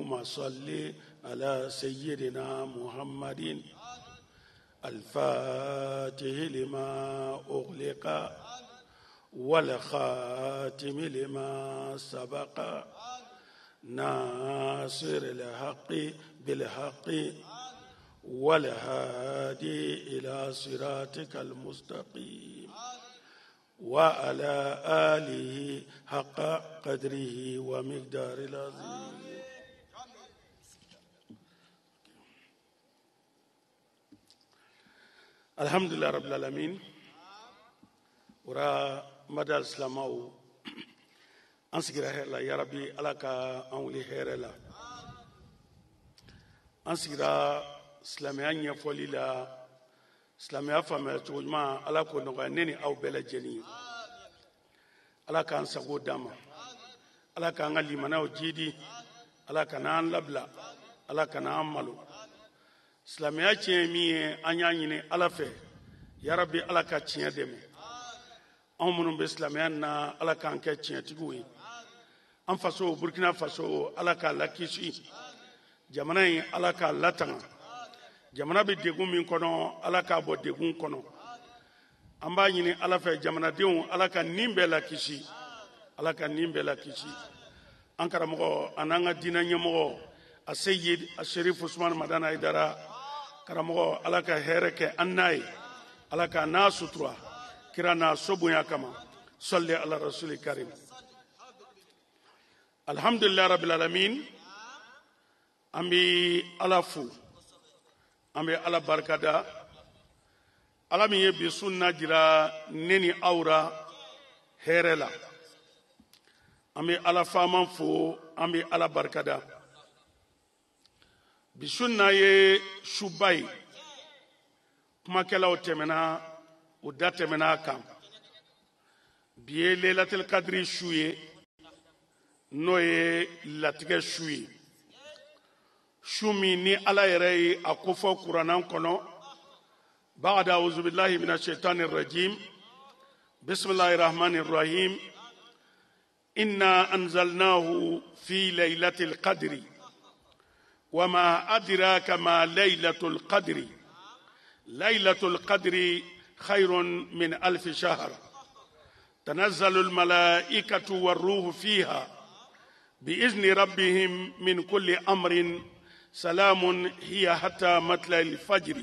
اللهم صل على سيدنا محمد الفاتح لما أغلق والخاتم لما سبق ناصر الحق بالحق والهادي إلى صراطك المستقيم وعلى آله حق قدره ومقدار العظيم. الحمد لله رب العالمين. ورا مدى الإسلام أنسكره الله يا ربي علىك أولي خير الله أنسكره إسلاميان يفولي لا إسلاميا فما تقولما على كل نغنيني أو بلجني على كان سقو دما على كان علي مناو جدي على كان عن لبلا على كان عملو إسلاميا تيمي أنياني على فه يا ربي على كتشين دمي أمون بإسلاميان على كان كتشين تقوي أم فسو بوركينا فسو على كان لكيشي جماني على كان لاتنا jamana be degun min kono ala ka bo degun kono amba nyini ala fe jamana deun ala ka nimbe la kisi ala ka nimbe la kisi ankara mo ananga dina nyamo a sayyid asharif usman madana idara karamo ala ka hereke annai ala ka nasutra kirana sobuya kama salli ala rasul karim. Alhamdulillah rabbil alamin. Ambi alafu ambe ala barkada ala mi ye bi sunna jira neni awra herela ambe ala faman fo ambe ala barkada bi sunna ye shubai kuma kala o temena o da temena kam biye lailatul qadri shuye noye latige shuye shumi ni ala yere akufo qur'anan kono ba'da a'udhu billahi minash shaitanir rajim bismillahir rahmanir rahim inna anzalnahu fi laylatil qadri wama adraka ma laylatul qadri laylatul qadri khairun min alf shahr tanazzalul malaikatu war ruhu fiha bi'izni rabbihim min kulli amrin salamun hiya hatta matla'il fajri.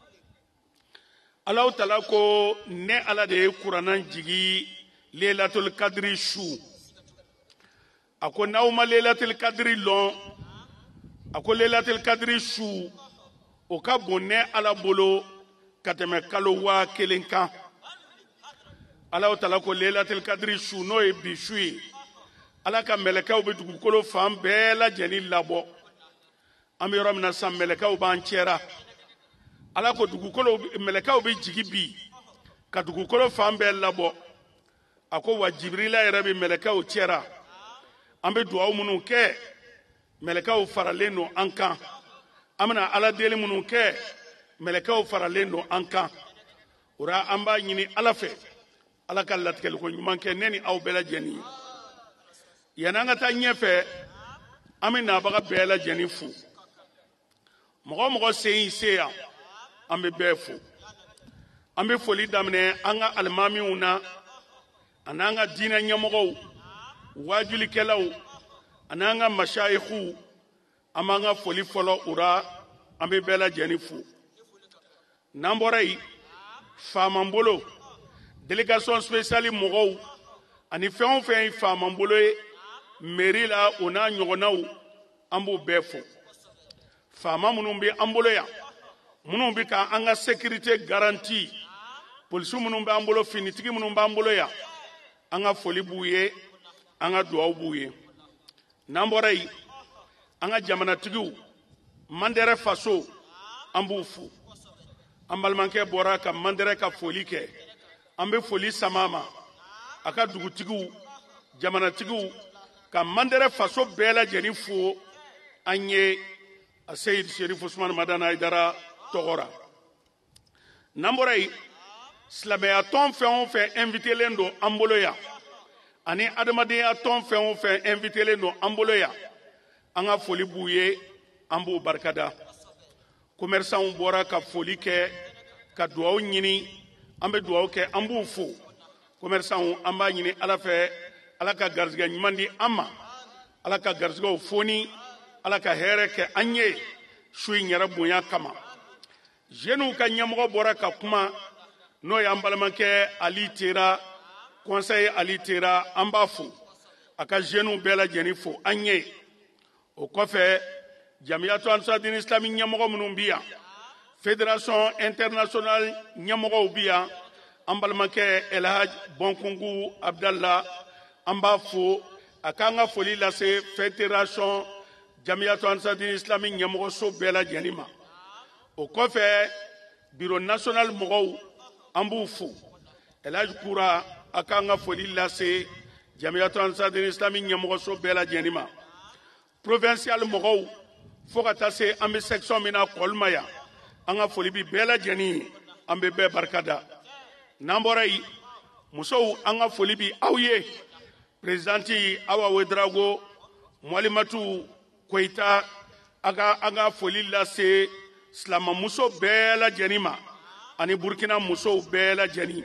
Allah ta'ala ko ne ala de qur'anan jigi lailatul qadri shu ako nawma lailatul qadri lon ako lailatul qadri shu o ka bonne ala bolo kateme kalo wa kelenkan. Allah ta'ala ko lailatul qadri shu no e bi shu ala ka melekaw be dugukolo fan bɛɛ lajɛlen labɔ an bɛ yɔrɔ min na sisan melekaw b'an cɛra ala ko dugukolo melekaw bɛ jigi bi ka dugukolo fan bɛɛ labɔ a ko wa jibirila yɛrɛ bɛ melekaw cɛra an bɛ dugawu minnu kɛ melekaw faralen don an kan an bɛna ala deli minnu kɛ melekaw faralen don an kan o la an b'a ɲini ala fɛ ala ka latigɛliko ɲuman kɛ ne ni aw bɛɛ lajɛlen ye. yananga ta ɲɛfɛ an bɛ nabaga bɛɛ lajɛlen fo mɔgɔ mɔgɔ sen se yan an bɛ bɛɛ fo an bɛ foli daminɛ an ka alimamiw na ani an ka diinɛ ɲɛmɔgɔw wajulikɛlaw ani an ka mashayiku an b'an ka foli fɔlɔ o la an bɛ bɛɛ lajɛlen fo n'an bɔra yen faama bolo délégation spéciale mɔgɔw ani fɛn o fɛn ye faama bolo ye mairie la o n'a ɲɔgɔnnaw an b'o bɛɛ fo faama minnu bɛ an bolo yan minnu bɛ ka an ka sécurité garantie polisi minnu b'an bolo finitigi minnu b'an bolo yan an ka foli b'u ye an ka dugawu b'u ye n'an bɔra yen an ka jamanatigiw Mandɛrɛ faso an b'u fo an balimakɛ bɔra ka Mandɛrɛ ka foli kɛ an bɛ foli sama ma a ka dugutigiw jamanatigiw ka Mandɛrɛ faso bɛɛ lajɛlen fo an ye a Seyid Sherif Usman Madana Haidara tɔgɔra n'an bɔra yen silamɛya tɔn fɛn o fɛn invitelen don an bolo yan ani adamadenya tɔn fɛn o fɛn invitelen don an bolo yan an ka foli b'u ye an b'u barikada commerçants bɔra ka foli kɛ ka dugawu ɲini an bɛ dugawu kɛ an b'u fo commerçants an b'a ɲini ala fɛ ala ka garizigɛ ɲuman di an ma ala ka garizigɛw foni ala ka hɛrɛ kɛ an ye su in yɛrɛ bonya kama jeunes ka ɲɛmɔgɔ bɔra ka kuma n'o y'an balimakɛ ali tera conseil ali tera an b'a fo a ka jeunes bɛɛ lajɛlen fo an ye o kɔfɛ jamiyatu ansarudin islami ɲɛmɔgɔ minnu bi yan fédération internationale ɲɛmɔgɔw bi yan an balimakɛ elhaj bɔnkungu abdallah an b'a fo a k'an ka foli lase fédération jamiyatu ansarudin islami ɲɛmɔgɔso bɛɛ lajɛlen ma o kɔfɛ bureau national mɔgɔw an b'u fo elhaj kura a k'an ka foli lase jamiyatu ansarudin islami ɲɛmɔgɔso bɛɛ lajɛlen ma provincial mɔgɔw fo ka taa se an bɛ section min na kɔlima yan an ka foli bi bɛɛ lajɛlen an bɛ bɛɛ barikada n'an bɔra yen musow an ka foli bi aw ye présidente awa wedrago mwalimatu koyita an ka foli lase silamamuso bɛɛ lajɛlen ma ani burkina musow bɛɛ lajɛlen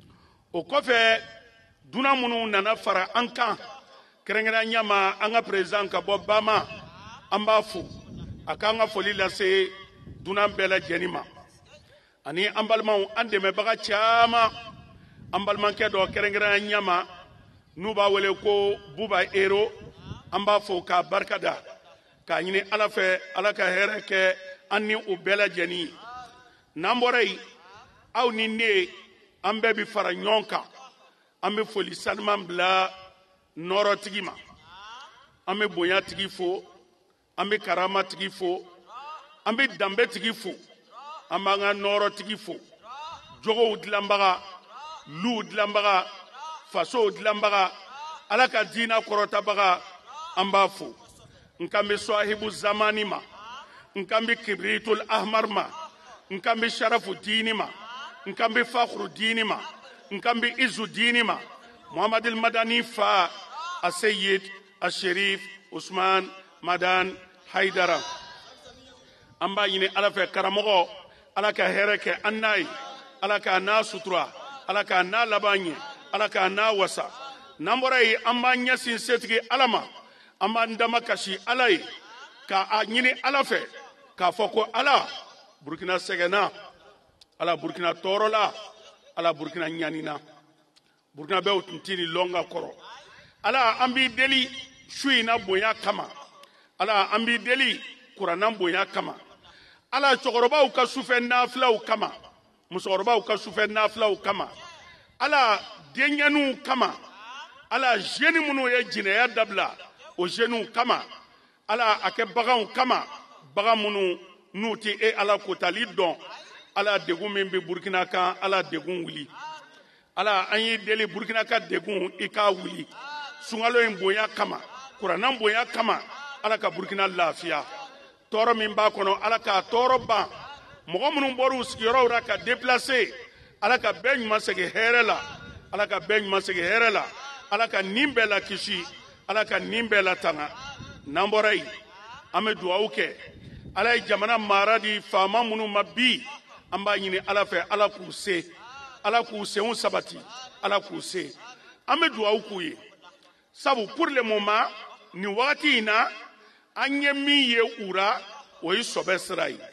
o kɔfɛ dunan minnu nana fara an kan kɛrɛnkɛrɛnya ma an ka président ka bɔ bama an b'a fo a k'an ka foli lase dunan bɛɛ lajɛlen ma ani an balimaw an dɛmɛbaga caman an balimakɛ dɔ kɛrɛnkɛrɛnya ma n'u b'a wele ko buba ero an b'a fo k'a barikada k'a ɲini ala fɛ ala ka hɛrɛ kɛ an ni u bɛɛ lajɛlen n'an bɔra yen aw ni ne an bɛɛ bi fara ɲɔgɔn kan an bɛ foli sanuman bila nɔɔrɔtigi ma an bɛ bonyatigi fo an bɛ karamatigi fo an bɛ danbetigi fo an b'an ka nɔɔrɔtigi fo jogow dilanbaga luw dilanbaga fasow dilanbaga ala ka diina kɔrɔtabaga an b'a fo n kan bɛ swahibu zamani ma n kan bɛ kibritul ahmar ma n kan bɛ sharafu diini ma n kan bɛ fakhru diini ma n kan bɛ izu diini ma muhammadil madani fa a seyid a sherif usman madan haidara an b'a ɲini ala fɛ karamɔgɔ ala ka hɛrɛ kɛ an n'a ye ala k'a n'a sutura ala k'a n'a laban ɲɛ ala k'a n'a wasa n'an bɔra yen an b'an ɲɛsin setigi ala ma an b'an dama kasi ala ye k'a ɲini ala fɛ k'a fɔ ko ala burukina sɛgɛnna ala burukina tɔɔrɔla ala burukina ɲanina burukina bɛɛ tun tɛ ni lɔnga kɔrɔ ala an b'i deli su in na bonya kama ala an b'i deli kuranna bonya kama ala cɛkɔrɔbaw ka sufɛ nafilaw kama musokɔrɔbaw ka sufɛ nafilaw kama ala denɲɛninw kama ala jeunes minnu ye jinɛya dabila o jeunes kama ala a kɛ baganw kama bagan minnu n'u tɛ e ala kotali dɔn ala degun min bɛ burukina kan ala degun wuli ala an y'i deli burukina ka degun i k'a wuli sunkalo in bonya kama kuranna bonya kama ala ka burukina lafiya tɔɔrɔ min b'a kɔnɔ ala k'a tɔɔrɔ ban mɔgɔ minnu bɔra u sigiyɔrɔw la ka déplacer ala ka bɛɛ ɲuman segin hɛrɛ la ala ka bɛɛ ɲuman segin hɛrɛ la ala ka nin bɛɛ la kisi ala ka nin bɛɛ la tanga n'an bɔra yen an bɛ dugawu kɛ ala ye jamana mara di faama minnu ma bi an b'a ɲini ala fɛ ala k'u se ala k'u senw sabati ala k'u se an bɛ dugawu k'u ye sabu pour le moment nin wagati in na an ye min ye u ra o ye sɔbɛ sira ye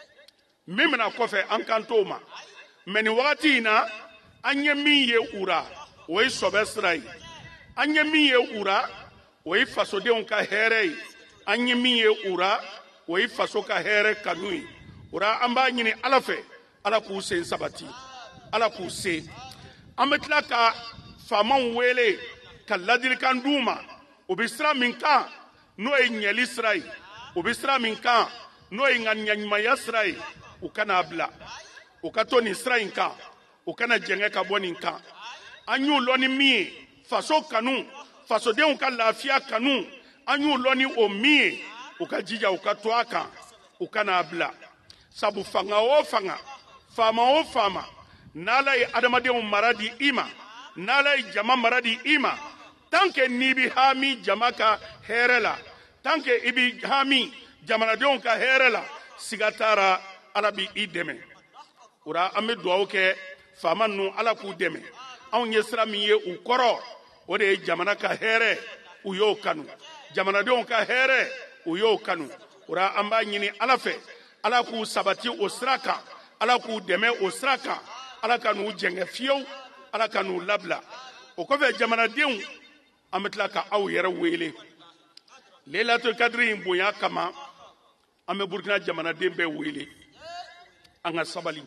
min bɛna kɔfɛ an kan t'o ma mɛ nin wagati in na an ye min ye u ra o ye sɔbɛ sira ye an ye min ye u ra o ye fasodenw ka hɛrɛ ye an ye min ye u ra o ye faso ka hɛrɛ kanu ye o ra an b'a ɲini ala fɛ ala k'u sen sabati ala k'u se an bɛ tila ka faamaw wele ka ladilikan d'u ma o bɛ sira min kan n'o ye ɲɛli sira ye o bɛ sira min kan n'o ye ŋaniyaɲumanya sira ye u kana bila u ka to nin sira in kan u kana jɛngɛ ka bɔ nin kan an y'u lɔn ni min ye faso kanu fasodenw ka lafiya kanu an y'u lɔn ni o min ye u ka jija u ka to a kan u kana bila sabu fanga o fanga faama o faama n'ala ye adamadenw mara di i ma n'ala ye jama mara di i ma tant que n'i bi hami jama ka hɛrɛ la tant que i bi hami jamanadenw ka hɛrɛ la siga tara ala bi i dɛmɛ ora an bɛ dugawu kɛ faama ninnu ala k'u dɛmɛ anw ye sira min ye u kɔrɔ o de ye jamana ka hɛrɛ u y'o kanu jamanadenw ka hɛrɛ u y'o kanu ora an b'a ɲini ala fɛ ala k'u sabati o sira kan ala k'u dɛmɛ o sira kan ala ka n'u jɛngɛ fiyewu ala ka n'u labila o kɔfɛ jamanadenw an bɛ tila ka aw yɛrɛ wele Laylatul Qadri in bonya kama an bɛ Burkina jamanaden bɛɛ wele an ka sabali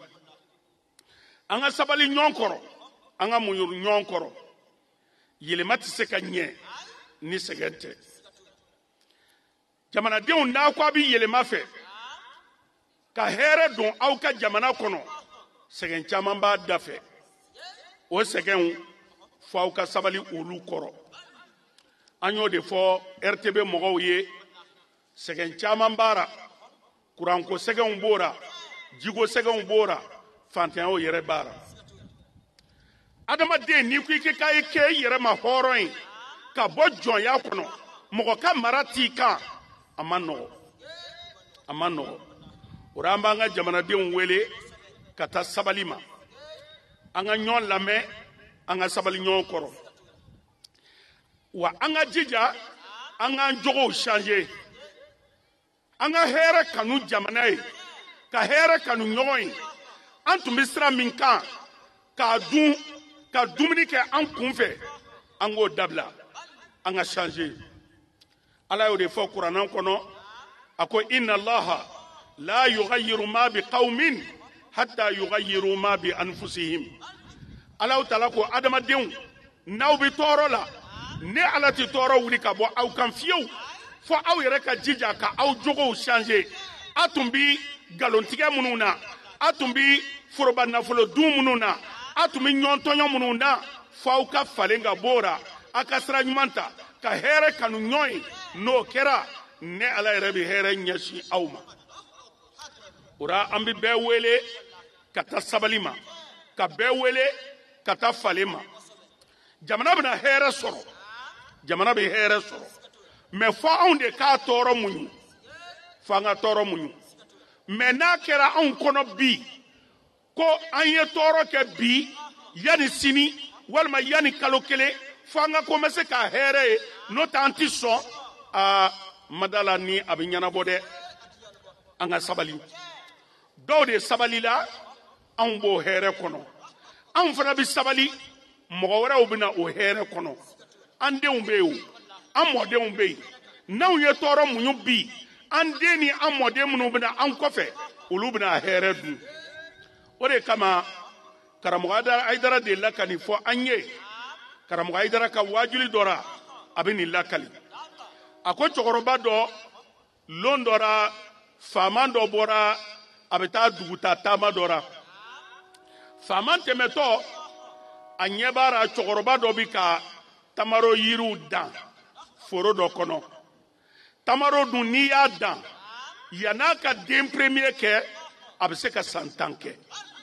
ɲɔgɔn kɔrɔ an ka muɲu ɲɔgɔn kɔrɔ yɛlɛma tɛ se ka ɲɛ ni sɛgɛn tɛ jamanadenw n'a ko a bɛ yɛlɛma fɛ ka hɛrɛ don aw ka jamana kɔnɔ sɛgɛn caman b'a da fɛ o sɛgɛnw fɔ aw ka sabali olu kɔrɔ an y'o de fɔ RTB mɔgɔw ye sɛgɛn caman b'a la kuranko sɛgɛnw b'o la jiko sɛgɛnw b'o la fantanyaw yɛrɛ b'a la adamaden n'i ko k'a ye kɛ i yɛrɛ ma hɔrɔn ye ka bɔ jɔnya kɔnɔ mɔgɔ ka mara t'i kan a ma nɔgɔ o la an b'an ka jamanadenw wele ka taa sabali ma an ka ɲɔgɔn lamɛn an ka sabali ɲɔgɔn kɔrɔ wa an ka jija an k'an jogow changer an ka hɛrɛ kanu jamana ye ka hɛrɛ kanu ɲɔgɔn ye an tun bɛ sira min kan k'a dun ka dumuni kɛ an kunfɛ an k'o dabila an ka changer ala y'o de fɔ kuranɛ kɔnɔ a ko inna allaha la yughayyiru ma bi qawmin hatta yughayyiru ma bi anfusihim ala ta'ala ko adamadenw n'aw bɛ tɔɔrɔ la ne ala tɛ tɔɔrɔ wuli ka bɔ aw kan fiyewu fo aw yɛrɛ ka jija ka aw jogow changer a tun bi nkalontigɛ minnu na a tun bi foroba nafolo dun minnu na a tun bi ɲɔgɔn tɔɲɔ minnu na fo aw ka falen ka bɔ o la a ka sira ɲuman ta ka hɛrɛ kanu ɲɔgɔn ye n'o kɛra ne ala yɛrɛ bɛ hɛrɛ ɲɛsin aw ma o la an bɛ bɛɛ wele ka taa sabali ma ka bɛɛ wele ka taa falen ma jamana bɛna hɛrɛ sɔrɔ mɛ fɔ anw de k'a tɔɔrɔ muɲu fɔ an ka tɔɔrɔ muɲu mɛ n'a kɛra anw kɔnɔ bi ko an ye tɔɔrɔ kɛ bi yanni sini walima yanni kalo kelen fɔ an ka commencer ka hɛrɛ ye n'o tɛ an tɛ sɔn madala ni a bɛ ɲɛnabɔ dɛ an ka sabali dɔw de sabalila anw b'o hɛrɛ kɔnɔ anw fana bɛ sabali mɔgɔ wɛrɛw bɛ na o hɛrɛ kɔnɔ an denw bɛ yen o an mɔdenw bɛ yen n'anw ye tɔɔrɔ muɲu bi an den ni an mɔden minnu bɛ na an kɔfɛ olu bɛ na hɛrɛ dun o de kama karamɔgɔ Ayidara delila ka nin fɔ an ye karamɔgɔ Ayidara ka wajuli dɔ la a bɛ nin lakali a ko cɛkɔrɔba dɔ lon dɔ la faama dɔ bɔra a bɛ taa duguta taama dɔ la faama tɛmɛtɔ a ɲɛ b'a la cɛkɔrɔba dɔ bɛ ka tamaro yiriw dan foro dɔ kɔnɔ tamaro dun n'i y'a dan yan'a ka den premier kɛ a bɛ se ka san 10 kɛ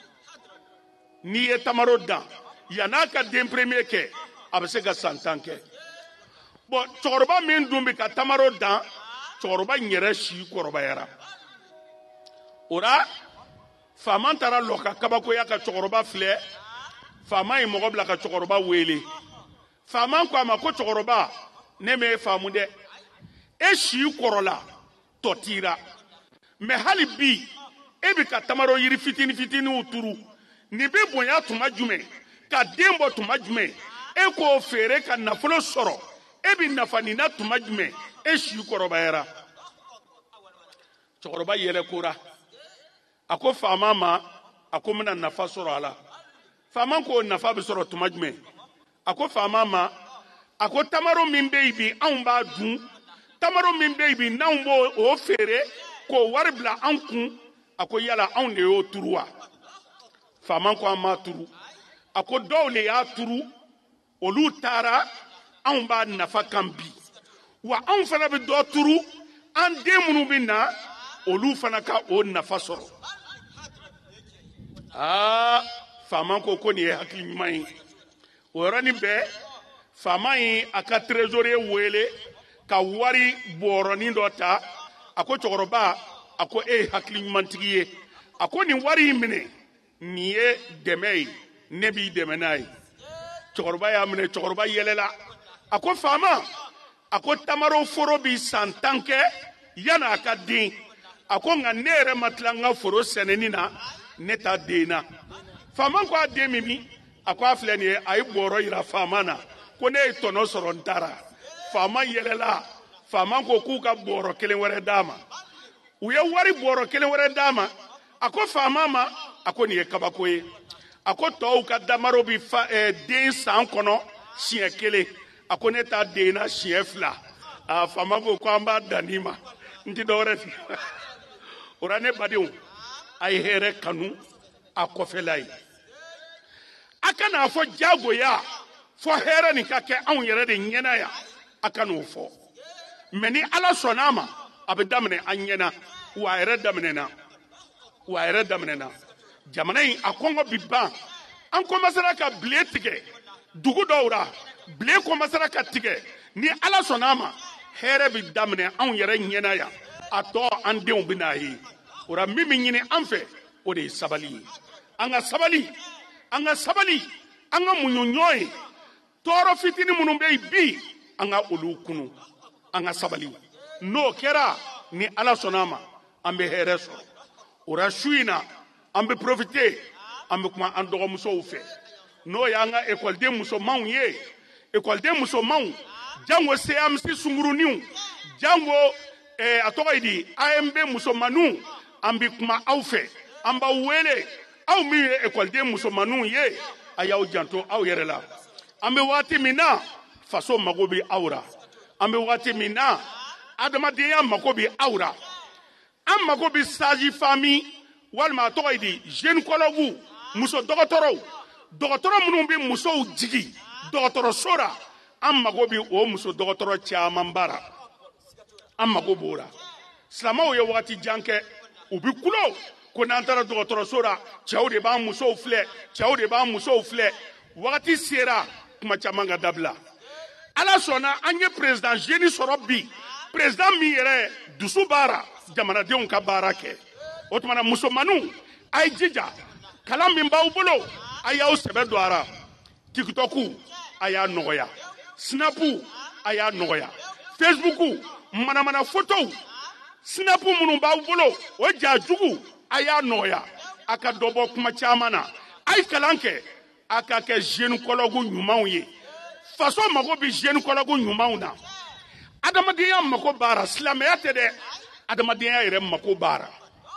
n'i ye tamaro dan yan'a ka den premier kɛ a bɛ se ka san 10 kɛ bon cɛkɔrɔba min dun bɛ ka tamaro dan cɛkɔrɔba in yɛrɛ si kɔrɔbayara o la faama taara lɔ ka kabakoya ka cɛkɔrɔba filɛ faama ye mɔgɔ bila ka cɛkɔrɔba wele faama ko a ma ko cɛkɔrɔba ne m'e faamu dɛ e si kɔrɔla tɔ tira mɛ hali bi e bɛ ka tamaro yiri fitini fitiniw turu nin bɛ bonya tuma jumɛn ka den bɔ tuma jumɛn e k'o feere ka nafolo sɔrɔ e bɛ nafa nin na tuma jumɛn e si kɔrɔbayara cɛkɔrɔba yɛlɛkora a ko faama ma a ko n bɛna nafa sɔrɔ a la faama ko nafa bɛ sɔrɔ tuma jumɛn a ko faama ma a ko tamaro min bɛ yen bi anw b'a dun tamaro min bɛ yen bi n'anw b'o feere k'o wari bila an kun a ko yala anw de y'o turu wa faama ko an m'a turu a ko dɔw de y'a turu olu taara anw b'a nafa kan bi wa anw fana bɛ dɔ turu an den minnu bɛ na olu fana ka o nafa sɔrɔ faama ko nin ye hakili ɲuman ye o yɔrɔnin bɛɛ faama ye a ka trésorier wele ka wari bɔrɔnin dɔ ta a ko cɛkɔrɔba a ko e ye hakili ɲumantigi ye a ko nin wari in minɛ nin ye dɛmɛ ye ne b'i dɛmɛ n'a ye cɛkɔrɔba y'a minɛ cɛkɔrɔba yɛlɛla a ko faama a ko tamaro foro bi san 10 kɛ yana a ka den a ko nka ne yɛrɛ ma tila n ka foro sɛnɛni na ne ta den na faama ko a den min a ko a filɛ nin ye a ye bɔrɔ yira faama na ko ne ye tɔnɔ sɔrɔ n taara faama yɛlɛla faama ko k'u ka bɔrɔ 1 wɛrɛ d'a ma u ye wari bɔrɔ 1 wɛrɛ d'a ma a ko faama ma a ko nin ye kabako ye a ko tɔw ka damaro bi den san kɔnɔ siɲɛ 1 a ko ne ta den na siɲɛ 2 faama ko an b'a danni ma n tɛ dɔwɛrɛ fi o la ne badenw a ye hɛrɛ kanu a kɔfɛla ye a kana fɔ jagoya fɔ hɛrɛ nin ka kɛ anw yɛrɛ de ɲɛna yan a ka n'o fɔ mɛ ni ala sɔnn'a ma a bɛ daminɛ an ɲɛna wa a yɛrɛ daminɛna jamana in a kɔngɔ bi ban an komasera ka bile tigɛ dugu dɔw la bile komasera ka tigɛ ni ala sɔnn'a ma hɛrɛ bi daminɛ anw yɛrɛ ɲɛna yan a tɔ an denw bɛ n'a ye o la min bɛ ɲini an fɛ o de ye sabali ye an ka sabali an ka muɲu ɲɔgɔn ye tɔɔrɔ fitinin minnu bɛ yen bi an ka olu kunu an ka sabali n'o kɛra ni ala sɔnn'a ma an bɛ hɛrɛ sɔrɔ o la su in na an bɛ profiter an bɛ kuma an dɔgɔmusow fɛ n'o y'an ka ekɔliden musomanw ye ekɔliden musomanw jango CMC sunguruninw jango a tɔgɔ ye di AMB musomanninw an bɛ kuma aw fɛ an b'aw wele aw min ye ekɔliden musomanninw ye a y'aw janto aw yɛrɛ la an bɛ waati min na faso mago bɛ aw la an bɛ waati min na adamadenya mago bɛ aw la an mago bɛ sage-femme walima a tɔgɔ ye di gynécologue muso dɔgɔtɔrɔw minnu bɛ musow jigi dɔgɔtɔrɔso la an mago bɛ o muso dɔgɔtɔrɔ caman bara an mago b'o la silamɛw ye waati jan kɛ u bɛ kulo ko n'an taara dɔgɔtɔrɔso la cɛw de b'an musow filɛ wagati sera kuma caman ka dabila ala sɔnna an ye président jeune sɔrɔ bi président min yɛrɛ dusu baara jamanadenw ka baara kɛ o tuma na musomanninw a ye jija kalan min b'aw bolo a y'aw sɛbɛ don a la tiktok a y'a nɔgɔya snap a y'a nɔgɔya facebook manamana photo snap minnu b'aw bolo o jajugu a y'a nɔgɔya a ka dɔ bɔ kuma caman na a ye kalan kɛ a ka kɛ gynécologue ɲumanw ye faso mago bɛ gynécologue ɲumanw na adamadenya mago baara silamɛya tɛ dɛ adamadenya yɛrɛ mago baara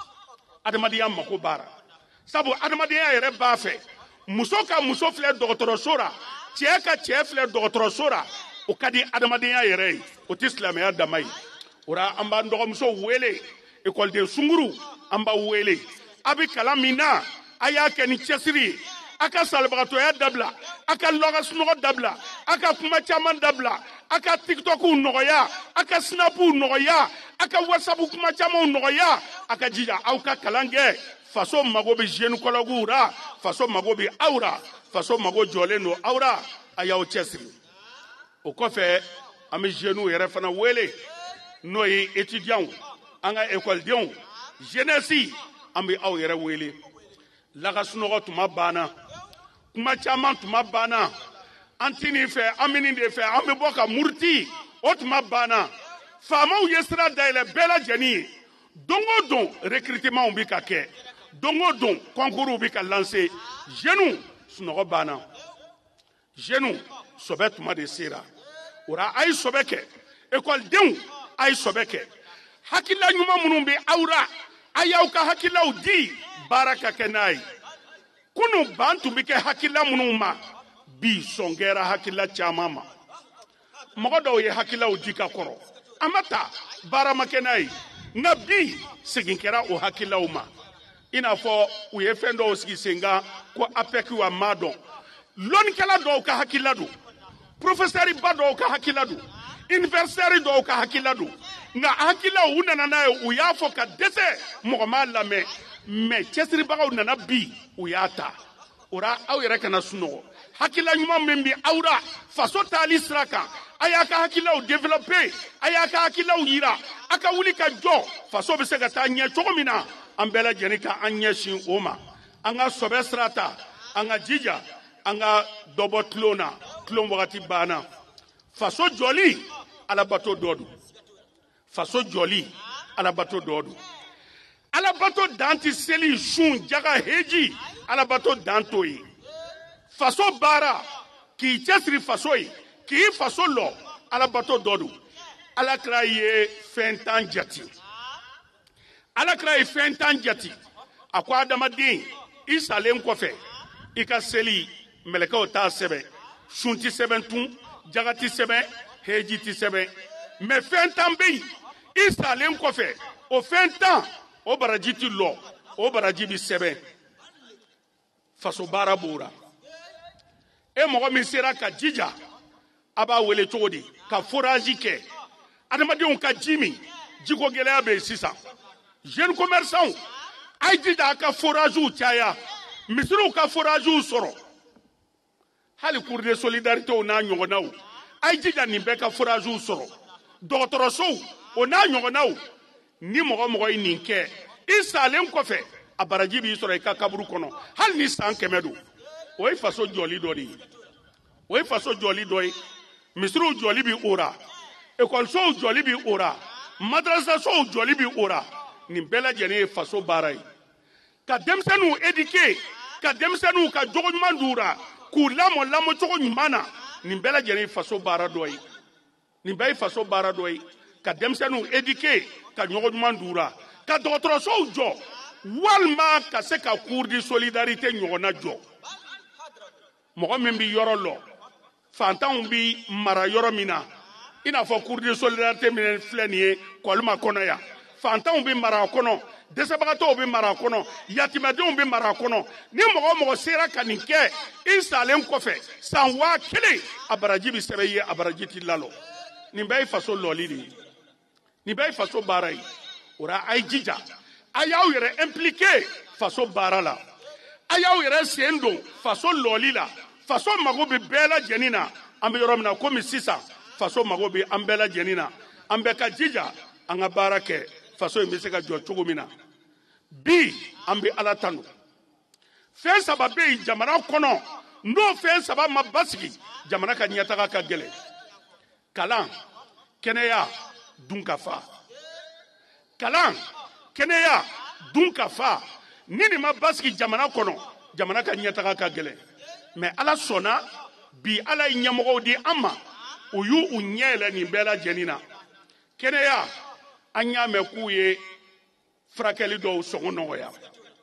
sabu adamadenya yɛrɛ b'a fɛ muso ka muso filɛ dɔgɔtɔrɔso la cɛ ka cɛ filɛ dɔgɔtɔrɔso la o ka di adamadenya yɛrɛ ye o tɛ silamɛya dama ye o la an b'an dɔgɔmusow wele ekɔliden sunguru an b'aw wele a bɛ kalan min na a y'a kɛ ni cɛsiri ye a ka salibagatɔya dabila a ka lɔgɔsunɔgɔ dabila a ka kuma caman dabila a ka tiktokiw nɔgɔya a ka snapuw nɔgɔya a ka whatsapp kuma camanw nɔgɔya a ka jija aw ka kalan kɛ faso mago bɛ gynécologuw la faso mago bɛ aw la faso mago jɔlen don aw la a y'aw cɛsiri o kɔfɛ an bɛ jeunes yɛrɛ fana wele n'o ye étudiants an ka ekɔlidenw jeunesse an bɛ aw yɛrɛ wele lagasunɔgɔ tuma banna kuma caman tuma banna an tɛ nin fɛ an bɛ nin de fɛ an bɛ bɔ ka muruti o tuma banna faamaw ye sira dayɛlɛ bɛɛ lajɛlen ye don o don recrutement bɛ ka kɛ don o don concours bɛ ka lancer jeunes sunɔgɔ banna jeunes sɔbɛ tuma de sera o la a ye sɔbɛ kɛ ekɔlidenw a ye sɔbɛ kɛ hakilila ɲuman minnu bɛ aw la a y'aw ka hakililaw di baara ka kɛ n'a ye kunun ban tun bɛ kɛ hakilila minnu ma bi sɔn kɛra hakilila caman ma mɔgɔ dɔw ye hakililaw di ka kɔrɔ an ma taa baara ma kɛ n'a ye nka bi segin kɛra o hakililaw ma i n'a fɔ u ye fɛn dɔw sigi sen kan ko APEC wa ma dɔn lɔnnikɛla dɔw ka hakilila don professeur ba dɔw ka hakilila don universitaire dɔw ka hakilila don nka hakililaw u nana n'a ye u y'a fɔ ka dɛsɛ mɔgɔ m'a lamɛn mais cɛsiribagaw nana bi u y'a ta o la aw yɛrɛ kana sunɔgɔ hakila ɲuman min bi awra faso taali sira kan a y'a ka hakilaw développer a y'a ka hakilaw yira a ka wuli ka jɔ faso bɛ se ka taa ɲɛ cogo min na an bɛɛ lajɛlen ka an ɲɛsin o ma an ka sɔbɛ sira ta an ka jija an ka dɔ bɔ tulon na tulon wagati banna faso jɔli alabato dɔ don faso jɔli alabato dɔ don alabato dan tɛ seli sun jaga heji alabato dan t'o ye faso baara k'i cɛsiri faso ye k'i faso lɔ alabato dɔ don alakira ye fɛn tan jate alakira ye fɛn tan jate a ko adamaden i salen kɔfɛ i ka seli mɛlɛkɛw t'a sɛbɛn sun tɛ sɛbɛn tun jaga tɛ sɛbɛn heji tɛ sɛbɛn mɛ fɛn tan bɛ yen i salen kɔfɛ o fɛn tan o baraji tɛ lɔ o baraji bɛ sɛbɛn faso baara b'o la e mɔgɔ min sera ka jija a b'a wele cogo di ka forage kɛ adamadenw ka ji min jiko gɛlɛya bɛ yen sisan jeune commerçant a ye jija a ka foragew caya misiriw ka foragew sɔrɔ hali cour de solidarité n'a ɲɔgɔnnaw a ye jija nin bɛɛ ka foragew sɔrɔ dɔgɔtɔrɔsow o n'a ɲɔgɔnnaw ni mɔgɔ mɔgɔ ye nin kɛ i salen kɔfɛ a baraji b'i sɔrɔ i ka kaburu kɔnɔ hali ni san 100 don o ye faso jɔli dɔ de ye o ye faso jɔli dɔ ye misiriw jɔli bi o ra ekɔlisow jɔli bi o ra madrasasow jɔli bi o ra nin bɛɛ lajɛlen ye faso baara ye ka denmisɛnninw éduquer ka denmisɛnninw ka jogo ɲuman d'u ra k'u lamɔ cogo ɲuman na nin bɛɛ lajɛlen ye faso baara dɔ ye nin bɛɛ ye faso baara dɔ ye ka denmisɛnninw éduquer ka ɲɔgɔn ɲuman d'u ra ka dɔgɔtɔrɔsow jɔ walima ka se ka cour de solidarité ɲɔgɔnna jɔ mɔgɔ min bɛ yɔrɔ lɔ fantanw bɛ mara yɔrɔ min na i n'a fɔ cour de solidarité min filɛ nin ye kɔlima kɔnɔ yan fantanw bɛ mara a kɔnɔ dɛsɛbagatɔw bɛ mara a kɔnɔ yatimɛdenw bɛ mara a kɔnɔ ni mɔgɔ mɔgɔ sera ka nin kɛ i salen kɔfɛ san 1000 a baraji bɛ sɛbɛn i ye a baraji tɛ lalɔ nin bɛɛ ye faso lɔli de ye nin bɛɛ ye faso baara ye o la a ye jija a y'aw yɛrɛ impliqué faso baara la a y'aw yɛrɛ sen don faso lɔli la faso mago bɛ bɛɛ lajɛlen na an bɛ yɔrɔ min na komi sisan faso mago bɛ an bɛɛ lajɛlen na an bɛɛ ka jija an ka baara kɛ faso in bɛ se ka jɔ cogo min na bi an bɛ ala tanu fɛn saba bɛ yen jamana kɔnɔ n'o fɛn saba ma basigi jamana ka ɲɛtaga ka gɛlɛn kalan kɛnɛya dunkafa kalan kɛnɛya dunkafa ni nin ma basigi jamana kɔnɔ jamana ka ɲɛtaga ka gɛlɛn mɛ ala sɔnna bi ala ye ɲɛmɔgɔw di an ma u y'u ɲɛ yɛlɛ nin bɛɛ lajɛlen na kɛnɛya an y'a mɛn k'u ye furakɛli dɔw sɔngɔ nɔgɔya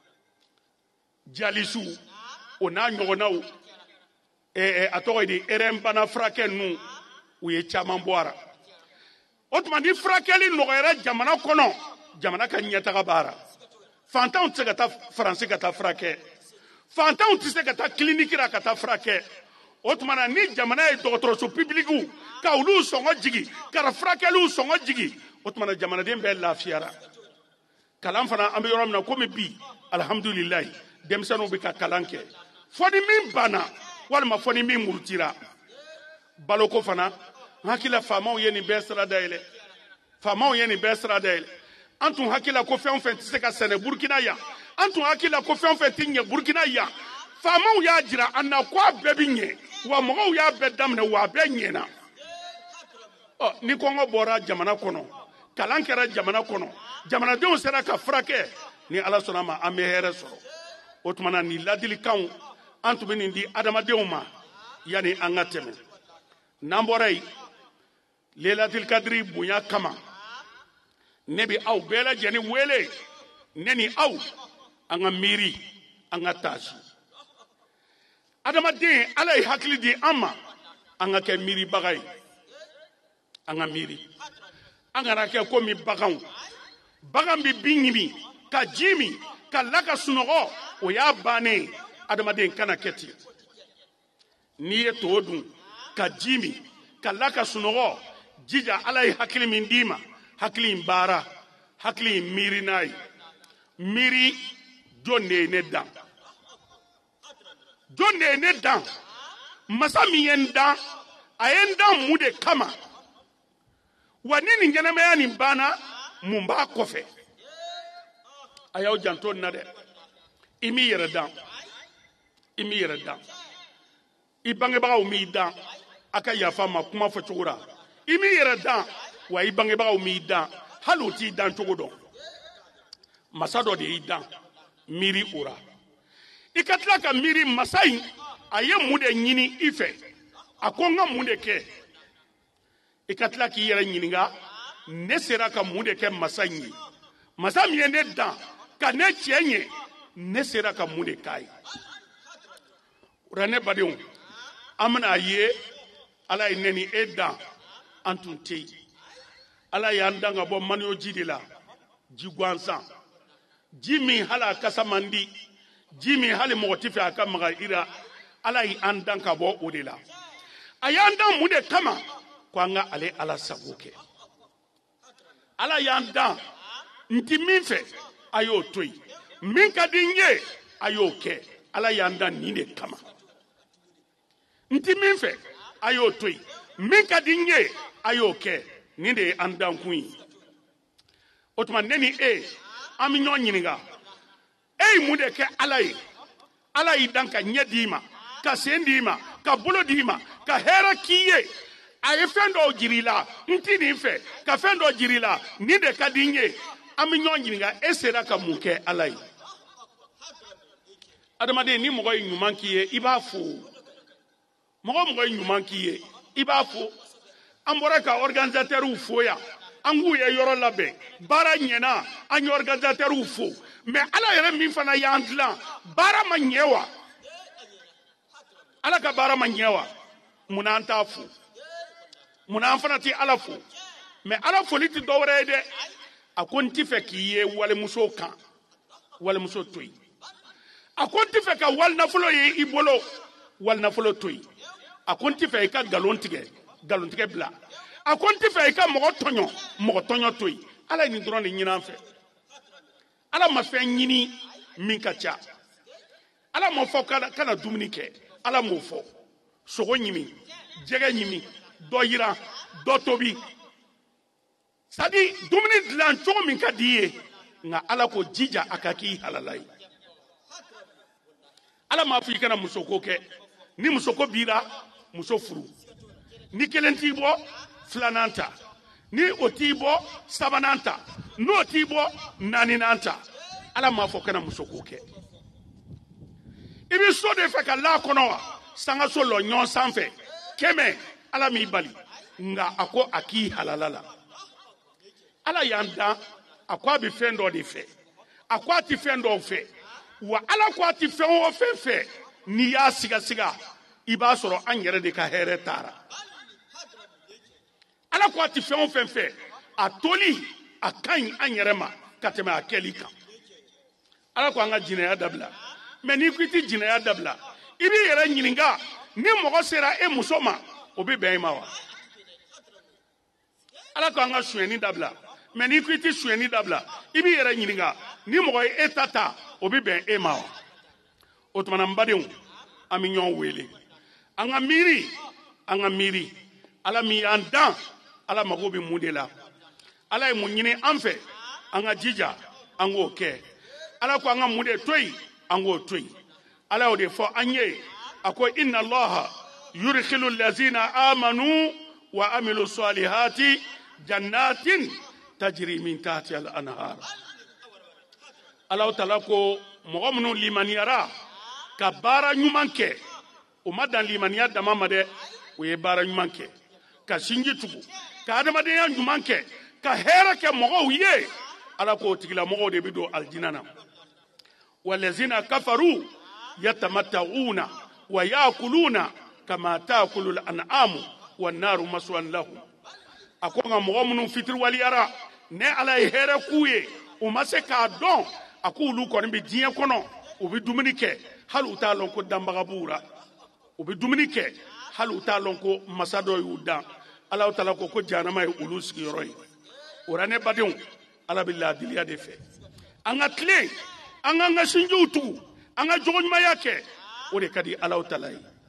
jalisiw o n'a ɲɔgɔnnaw a tɔgɔ ye di RN bana furakɛ ninnu u ye caman bɔ a la o tuma ni furakɛli nɔgɔyara jamana kɔnɔ jamana ka ɲɛtaga b'a la fantanw tɛ se ka taa faransi ka taa furakɛ fantanw tɛ se ka taa kiliniki la ka taa furakɛ o tuma na ni jamana ye dɔgɔtɔrɔso pibilikiw ka olu sɔngɔ jigi ka furakɛliw sɔngɔ jigi o tuma na jamanaden bɛɛ lafiyara kalan fana an bɛ yɔrɔ min na komi bi alihamudulilayi denmisɛnninw bɛ ka kalan kɛ fɔ ni min banna walima fɔ ni min murutira baloko fana n hakili faamaw ye nin bɛɛ sira dayɛlɛ faamaw ye nin bɛɛ sira dayɛlɛ an tun hakili ko fɛn o fɛn tɛ se ka sɛnɛ burukina yan an tun hakili ko fɛn o fɛn tɛ ɲɛ burukina yan faamaw y'a jira an na ko a bɛɛ bɛ ɲɛ wa mɔgɔw y'a bɛɛ daminɛ wa a bɛɛ ɲɛna ni kɔngɔ bɔra jamana kɔnɔ kalan kɛra jamana kɔnɔ jamanadenw sera ka furakɛ ni ala sɔnna ma an bɛ hɛrɛ sɔrɔ o tuma na nin ladilikanw an tun bɛ nin di adamadenw ma yanni an ka tɛmɛ n'an bɔra yen lailatul kadiri bonya kama ne bɛ aw bɛɛ lajɛlen wele ne ni aw an ka miiri an ka taasi adamaden ala ye hakili di an ma an ka kɛ miiribaga ye an ka miiri an kana kɛ komi baganw bagan bɛ bin ɲimi ka ji min ka la ka sunɔgɔ o y'a bannen adamaden kana kɛ ten n'i ye to dun ka ji min ka la ka sunɔgɔ jija ala ye hakili min d'i ma hakili in baara hakili in miiri n'a ye miiri jɔn de ye ne dan jɔn de ye ne dan masa min ye n dan a ye n dan mun de kama wa ni nin ɲɛnamaya nin banna mun b'a kɔfɛ a y'aw janto nin na dɛ i m'i yɛrɛ dan i m'i yɛrɛ dan i bangebagaw m'i dan a ka yafa ma kuma fɔ cogo la i m'i yɛrɛ dan wa i bangebagaw m'i dan hali o t'i dan cogo dɔn masa dɔ de y'i dan miiri o la i ka tila ka miiri masa in a ye mun de ɲini i fɛ a ko n ka mun de kɛ i ka tila k'i yɛrɛ ɲininka ne sera ka mun de kɛ masa in ye masa min ye ne dan ka ne cɛ ɲɛ ne sera ka mun de k'a ye o la ne badenw an bɛna ye ala ye ne ni e dan an tun tɛ yen ala y'an dan ka bɔ maniyo ji de la ji gansan ji min hali a kasa man di ji min hali mɔgɔ tɛ fɛ a ka maga i la ala y'an dan ka bɔ o de la a y'an dan mun de kama ko an ka ale ala sago kɛ ala y'an dan n ti min fɛ a y'o to yen min ka di n ye a y'o kɛ ala y'an dan nin de kama n ti min fɛ a y'o to yen min ka di n ye a y'o kɛ nin de ye an dan kun ye o tuma ne ni e an bɛ ɲɔgɔn ɲininka e ye mun de kɛ ala ye ala y'i dan ka ɲɛ d'i ma ka sen d'i ma ka bolo d'i ma ka hɛrɛ k'i ye a ye fɛn dɔw jira i la n ti nin fɛ ka fɛn dɔ jira i la nin de ka di n ye an bɛ ɲɔgɔn ɲininka e sera ka mun kɛ ala ye adamaden ni mɔgɔ ye ɲuman k'i ye i b'a fo mɔgɔ mɔgɔ ye ɲuman k'i ye i b'a fo an bɔra ka organisatɛriw fo yan an k'u ye yɔrɔ labɛn baara ɲɛna an ye organisatɛriw fo mɛ ala yɛrɛ min fana y'an dilan baara ma ɲɛ wa ala ka baara ma ɲɛ wa munna an t'a fo munna an fana tɛ ala fo mɛ ala foli tɛ dɔwɛrɛ ye dɛ a ko n tɛ fɛ k'i ye walimuso kan walimuso to yen a ko n tɛ fɛ ka walinafolo ye i bolo walinafolo to yen a ko n tɛ fɛ i ka nkalon tigɛ bila a ko n tɛ fɛ i ka mɔgɔ tɔɲɔ to yen ala ye nin dɔrɔn de ɲini an fɛ ala ma fɛn ɲini min ka ca ala ma fɔ kana dumuni kɛ ala m'o fɔ sogo ɲimi jɛgɛ ɲimi dɔ yiran dɔ tobi c'est-à-dire dumuni dilan cogo min ka di i ye nka ala ko jija a ka k'i halala ye ala m'a fɔ i kana musoko kɛ ni musoko b'i la muso furu ni kelen t'i bɔ filanan ta ni o t'i bɔ sabanan ta n'o t'i bɔ naaninan ta ala m'a fɔ kana musoko kɛ i bɛ so de fɛ ka l'a kɔnɔ wa sangaso lɔ ɲɔgɔn sanfɛ kɛmɛ ala m'i bali nka a ko a k'i halala la ala y'an dan a ko a bɛ fɛn dɔ de fɛ a ko a tɛ fɛn dɔw fɛ wa ala ko a tɛ fɛn o fɛn fɛ n'i y'a sigasiga i b'a sɔrɔ an yɛrɛ de ka hɛrɛ taara ala ko a tɛ fɛn o fɛn fɛ a toli a ka ɲi an yɛrɛ ma ka tɛmɛ a kɛli kan ala ko an ka jinɛya dabila mɛ n'i ko i tɛ jinɛya dabila i b'i yɛrɛ ɲininka ni mɔgɔ sera e muso ma o bɛ bɛn i ma wa ala ko an ka sonyɛni dabila mɛ n'i ko i tɛ sonyɛni dabila i b'i yɛrɛ ɲininka ni mɔgɔ ye e ta o bɛ bɛn e ma wa o tuma na n badenw an bɛ ɲɔgɔn wele an ka miiri ala min y'an dan ala mago bɛ mun de la ala ye mun ɲini an fɛ an ka jija an k'o kɛ ala ko an ka mun de to yen an k'o to yen ala y'o de fɔ an ye a ko inna allaha yurikhilu lazina amanu wa amilu salihati jannatin tajri min tahtiha al-anhar ala ta'ala ko mɔgɔ minnu limaniyara ka baara ɲuman kɛ o ma dan limaniya dama ma dɛ o ye baara ɲuman kɛ ka sinji tugu ka adamadenya ɲuman kɛ ka hɛrɛ kɛ mɔgɔw ye ala k'o tigilamɔgɔw de bɛ don alijina na walazina kafaru yatamatta'una wa ya'kuluna kama ta'kulu al-an'amu wan-naru maswan lahum a ko nka mɔgɔ minnu fitiriwaliyara ne ala ye hɛrɛ k'u ye u ma se k'a dɔn a ko olu kɔni bɛ diɲɛ kɔnɔ u bɛ dumuni kɛ hali u t'a dɔn ko danbaga b'u la u bɛ dumuni kɛ hali u t'a dɔn ko masa dɔ y'u dan ala ta'ala ko jahanama ye olu sigiyɔrɔ ye o la ne badenw ala bɛ laadiliya de fɛ an ka tilen an k'an ka sinjiw tugu an ka jogo ɲumanya kɛ o de ka di ala ta'ala ye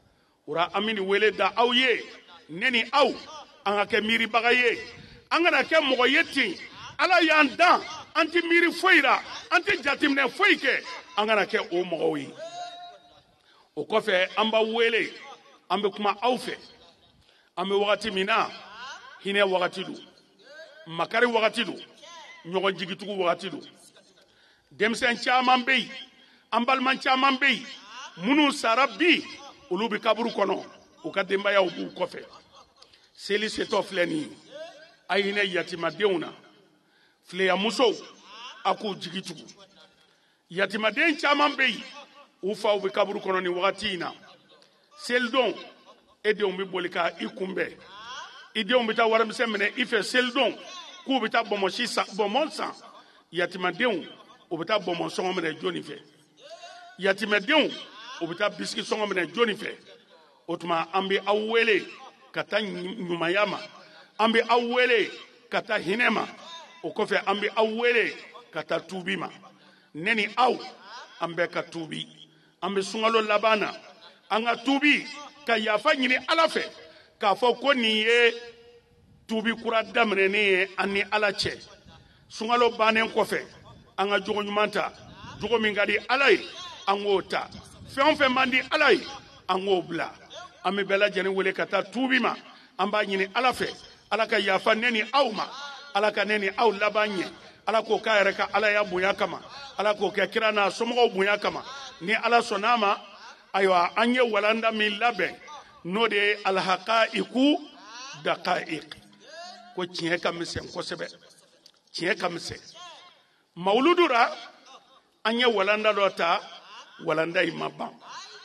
ura amini wele da aw ye ne ni aw an ka kɛ miiribaga ye an kana kɛ mɔgɔ ye ten ala y'an dan an tɛ miiri foyi la an tɛ jateminɛ foyi kɛ an kana kɛ o mɔgɔw ye o kɔfɛ an b'a wele an bɛ kuma aw fɛ an bɛ wagati min na hinɛ wagati don makari wagati don ɲɔgɔn jigitugu wagati don denmisɛn caman bɛ yen an balima caman bɛ yen minnu sara bi olu bɛ kaburu kɔnɔ u ka denbayaw b'u kɔfɛ seli setɔ filɛ nin ye a ye hinɛ yatimadenw na fileyamusow a k'u jigi tugu yatimaden caman bɛ yen u faw bɛ kaburu kɔnɔ nin wagati in na selidon e denw bɛ boli ka i kunbɛn i denw bɛ taa warimisɛn minɛ i fɛ selidon k'u bɛ taa bɔnbɔn san yatimadenw u bɛ taa bɔnbɔn sɔngɔ minɛ jɔnni fɛ yatimadenw u bɛ taa bisiki sɔngɔ minɛ jɔnni fɛ o tuma an bɛ aw wele ka taa ɲumanya ma an bɛ aw wele ka taa hinɛ ma o kɔfɛ an bɛ aw wele ka taa tuubi ma ne ni aw an bɛ ka tuubi an bɛ sunkalo laban na an ka tuubi ka yafa ɲini ala fɛ k'a fɔ ko nin ye tuubi kura daminɛnen ye an ni ala cɛ sunkalo bannen kɔfɛ an ka jogo ɲuman ta jogo min ka di ala ye an k'o ta fɛn o fɛn man di ala ye an k'o bila an bɛ bɛɛ lajɛlen wele ka taa tuubi ma an b'a ɲini ala fɛ ala ka yafa ne ni aw ma ala ka ne ni aw laban ɲɛ ala k'o k'a yɛrɛ ka alaya bonya kama ala k'o kɛ kira n'a somɔgɔw bonya kama ni ala sɔnn'a ma ayiwa an ye walanda min labɛn n'o de ye alhaqaiqu daqaiq ko tiɲɛ ka misɛn kosɛbɛ tiɲɛ ka misɛn mawuludu ra an ye walanda dɔ ta walanda in ma ban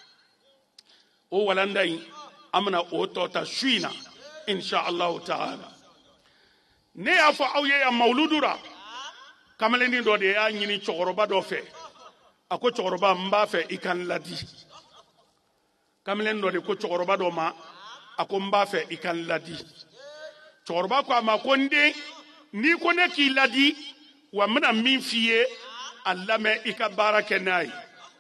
o walanda in an bɛna o tɔ ta su in na insha allahu ta'ala ne y'a fɔ aw ye yan mawuludu ra kamalenin dɔ de y'a ɲini cɛkɔrɔba dɔ fɛ a ko cɛkɔrɔba n b'a fɛ i ka n ladi kamalenin dɔ de ko cɛkɔrɔba dɔ ma a ko n b'a fɛ i ka n ladi cɛkɔrɔba ko a ma ko n den n'i ko ne k'i ladi wa n bɛna min f'i ye a lamɛn i ka baara kɛ n'a ye